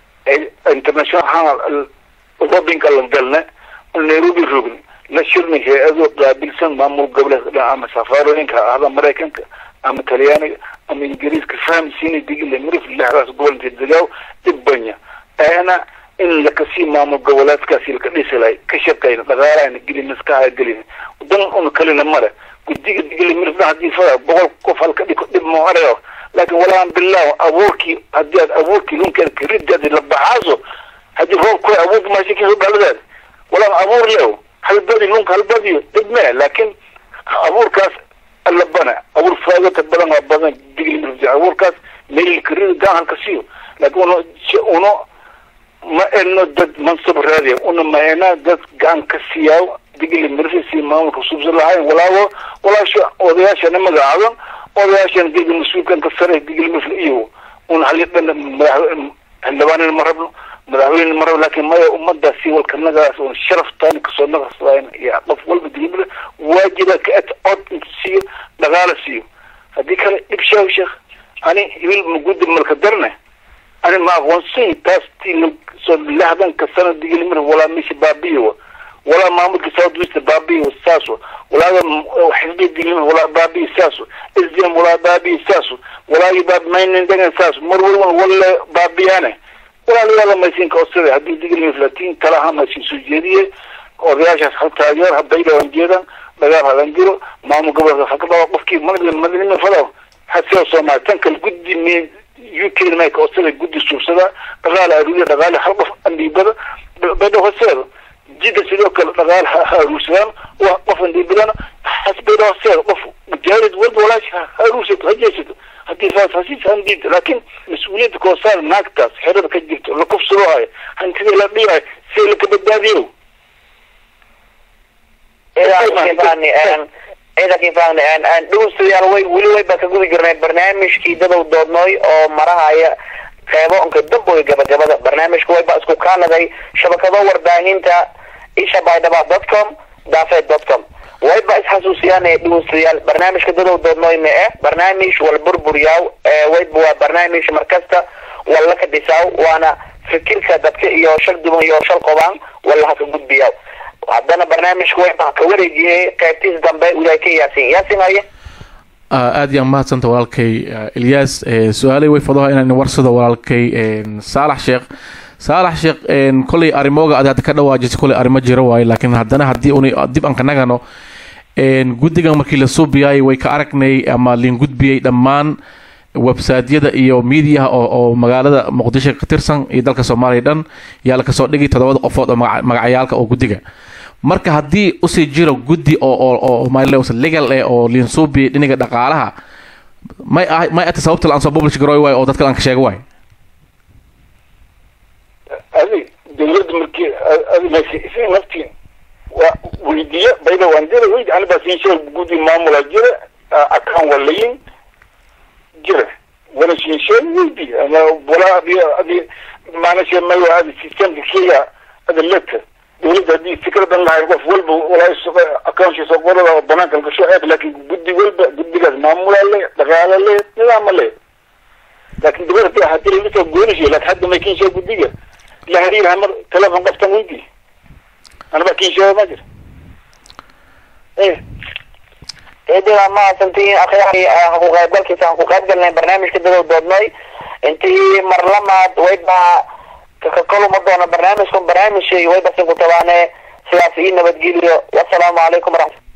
international الضبين كلام دلنا النيروبي روبن لا شرني هي أزو قابلسن ما مو قبل أما سفارين كهذا أمريكان أما إيطالياني أما إنجليز كفهم سيني ديجي اللي مريف اللي حراس قول تدجاو الدنيا أنا إن لكسي ما مو قولات كسي كنيسلاي كشبكين بغارين الجلي نسكها الجلي ودن أن كلنا مرة قد ديجي ديجي اللي مريف ده هدي فا بقول كفال كدي كدي مو أريو لكن ولا بالله أبوكي هدي أبوكي ممكن كريد جدي لبعازه هدي هو كوي أبوك ماشي كذا بلدان ولا أبور له هل بدي ممكن هل بدي تدمع لكن أبور كاس اللبنا أبور فاجة تبلغ أبدا دقيق مرجع أبور كاس ميل كريد ده هالكسيو لكن أنا شيء أنا ما إنه دد منصب رادي أنا ما أنا دد كان كسياو دقيق مرجع سيما ورسوب زلاعي ولا هو ولا شو وضياش أنا ما قاعدهم وضياشان دقيق مسؤول كان كسره دقيق مثل إيوه ونحليتنا اللبان المربل مدعوين المرة لكن ما يؤمد سوى الكنجة والشرف تاني كسرنا غصبين يا طفل بديبله واجد كأت أط سيو دغال سيو هذيك إبشة وشيخ أنا يقول موجود من الكدرنا أنا ما أغوصي تاستي صار لهذا كسرنا دقيقة المرة ولا مش بابيه ولا معمول كساد ويست بابي وساسو ولا حزب الدين ولا بابي ساسو إزيم ولا بابي ساسو ولا يباب مين عندنا ساسو مرور ولا بابي أنا ولا ولا ما يصير كوسر هذي دقيقة فلاتين كلها ما يصير سجيرية ورياش حتى أجار هبيله ونجيران بجار هلنجرو ما مقبل حكبا وقف كي مدري مدري من فلاه حتى سوما تنكل جدي من يمكن ما يكوسر جدي سوسرا دغال أروي دغال حرب عندي بده بده خسر جد سلوك دغال هروسان وقف عندي بدنا حسب له خسر وقف جارد ولد ولا هروسة هجسته هدي فاس حسيس عندي لكن مسؤولية كوسر ناقص حرب كجبت لكف سروها هنتي لا بيها سلك بداديو إذا كيفاني أنا إذا كيفاني أنا أنا دوس يا روي ولي وي بكقول جرنا برنامج كيدا ودورناي أو مرة هاي خيبو إنك دبوا جب جب برنامج كوي بس كو كان ذي شبكة دور داهين تا إيش باي دبا دوت كوم دافع دوت كوم وي بس حسوسيان دوس يا برنامج كيدا ودورناي مئة برنامج والبربرياو وي بوا برنامج مركزته ولا كديساو وأنا فكر كدبك يوشل دم يوشل قوام ولا هتقول بياو haddana barnaamijku waxaa ka wareegiyay qaybtiisa dambe wadaagay Yaasin Yaasin aye aad iyo mahadsantahay walaalkay Ilyas su'aalay way fadaha inaan warsado walaalkay Saalax Sheekh Saalax Sheekh kulli arimooga aad ka dhawaajisay kulli arimo jiro waay laakiin haddana hadii uu dib aan ka nagano een gudiga markii la soo biyay way ka aragnay ama liin gudbiyay dhammaan website-yada iyo media oo magaalada Muqdisho ka tirsan iyo dalka Soomaaliya dhan yaa la ka soo dhigay toddoba qofood oo magacayaalka oo gudiga marka hadii u sii jiro gudi oo oo maayleews legal ee oo liin soo biyay dhinaga dhaqaalaha may may at sababta aan soo publish garoy way oo dadka aan ka sheegay way ali dawladda markii ali ma si nafti wa weydiya bayda wandira weyd aan baa siin sheeg gudi maamula jira akaan walayn jira wala siin sheeg weydi ama wala abi ma nashay ma waa hada system kiya hada leta dawladda hadii fikradan lahayd qof walba wala akaan soo soo qorada banaanka ka soo eeg laakiin gudi walba gudigaas maamula le dhaqaale le nidaam le laakiin dawladda hadii la soo gooniyo laakiin hadda ma kiin sheeg gudiga لا هذه الأمر تلفون قفتن ويدي أنا بكين شو ما أدري إيه إيه ما سنتين أخيرا حقوق قبل كيسان حقوق قبل برنامج كده ودودناي أنتي مرلما ويبا كقولوا مدونا برنامجكم برنامج شيء ويبا سنقول طبعا سياسيين بتجيلوا والسلام عليكم ورحمة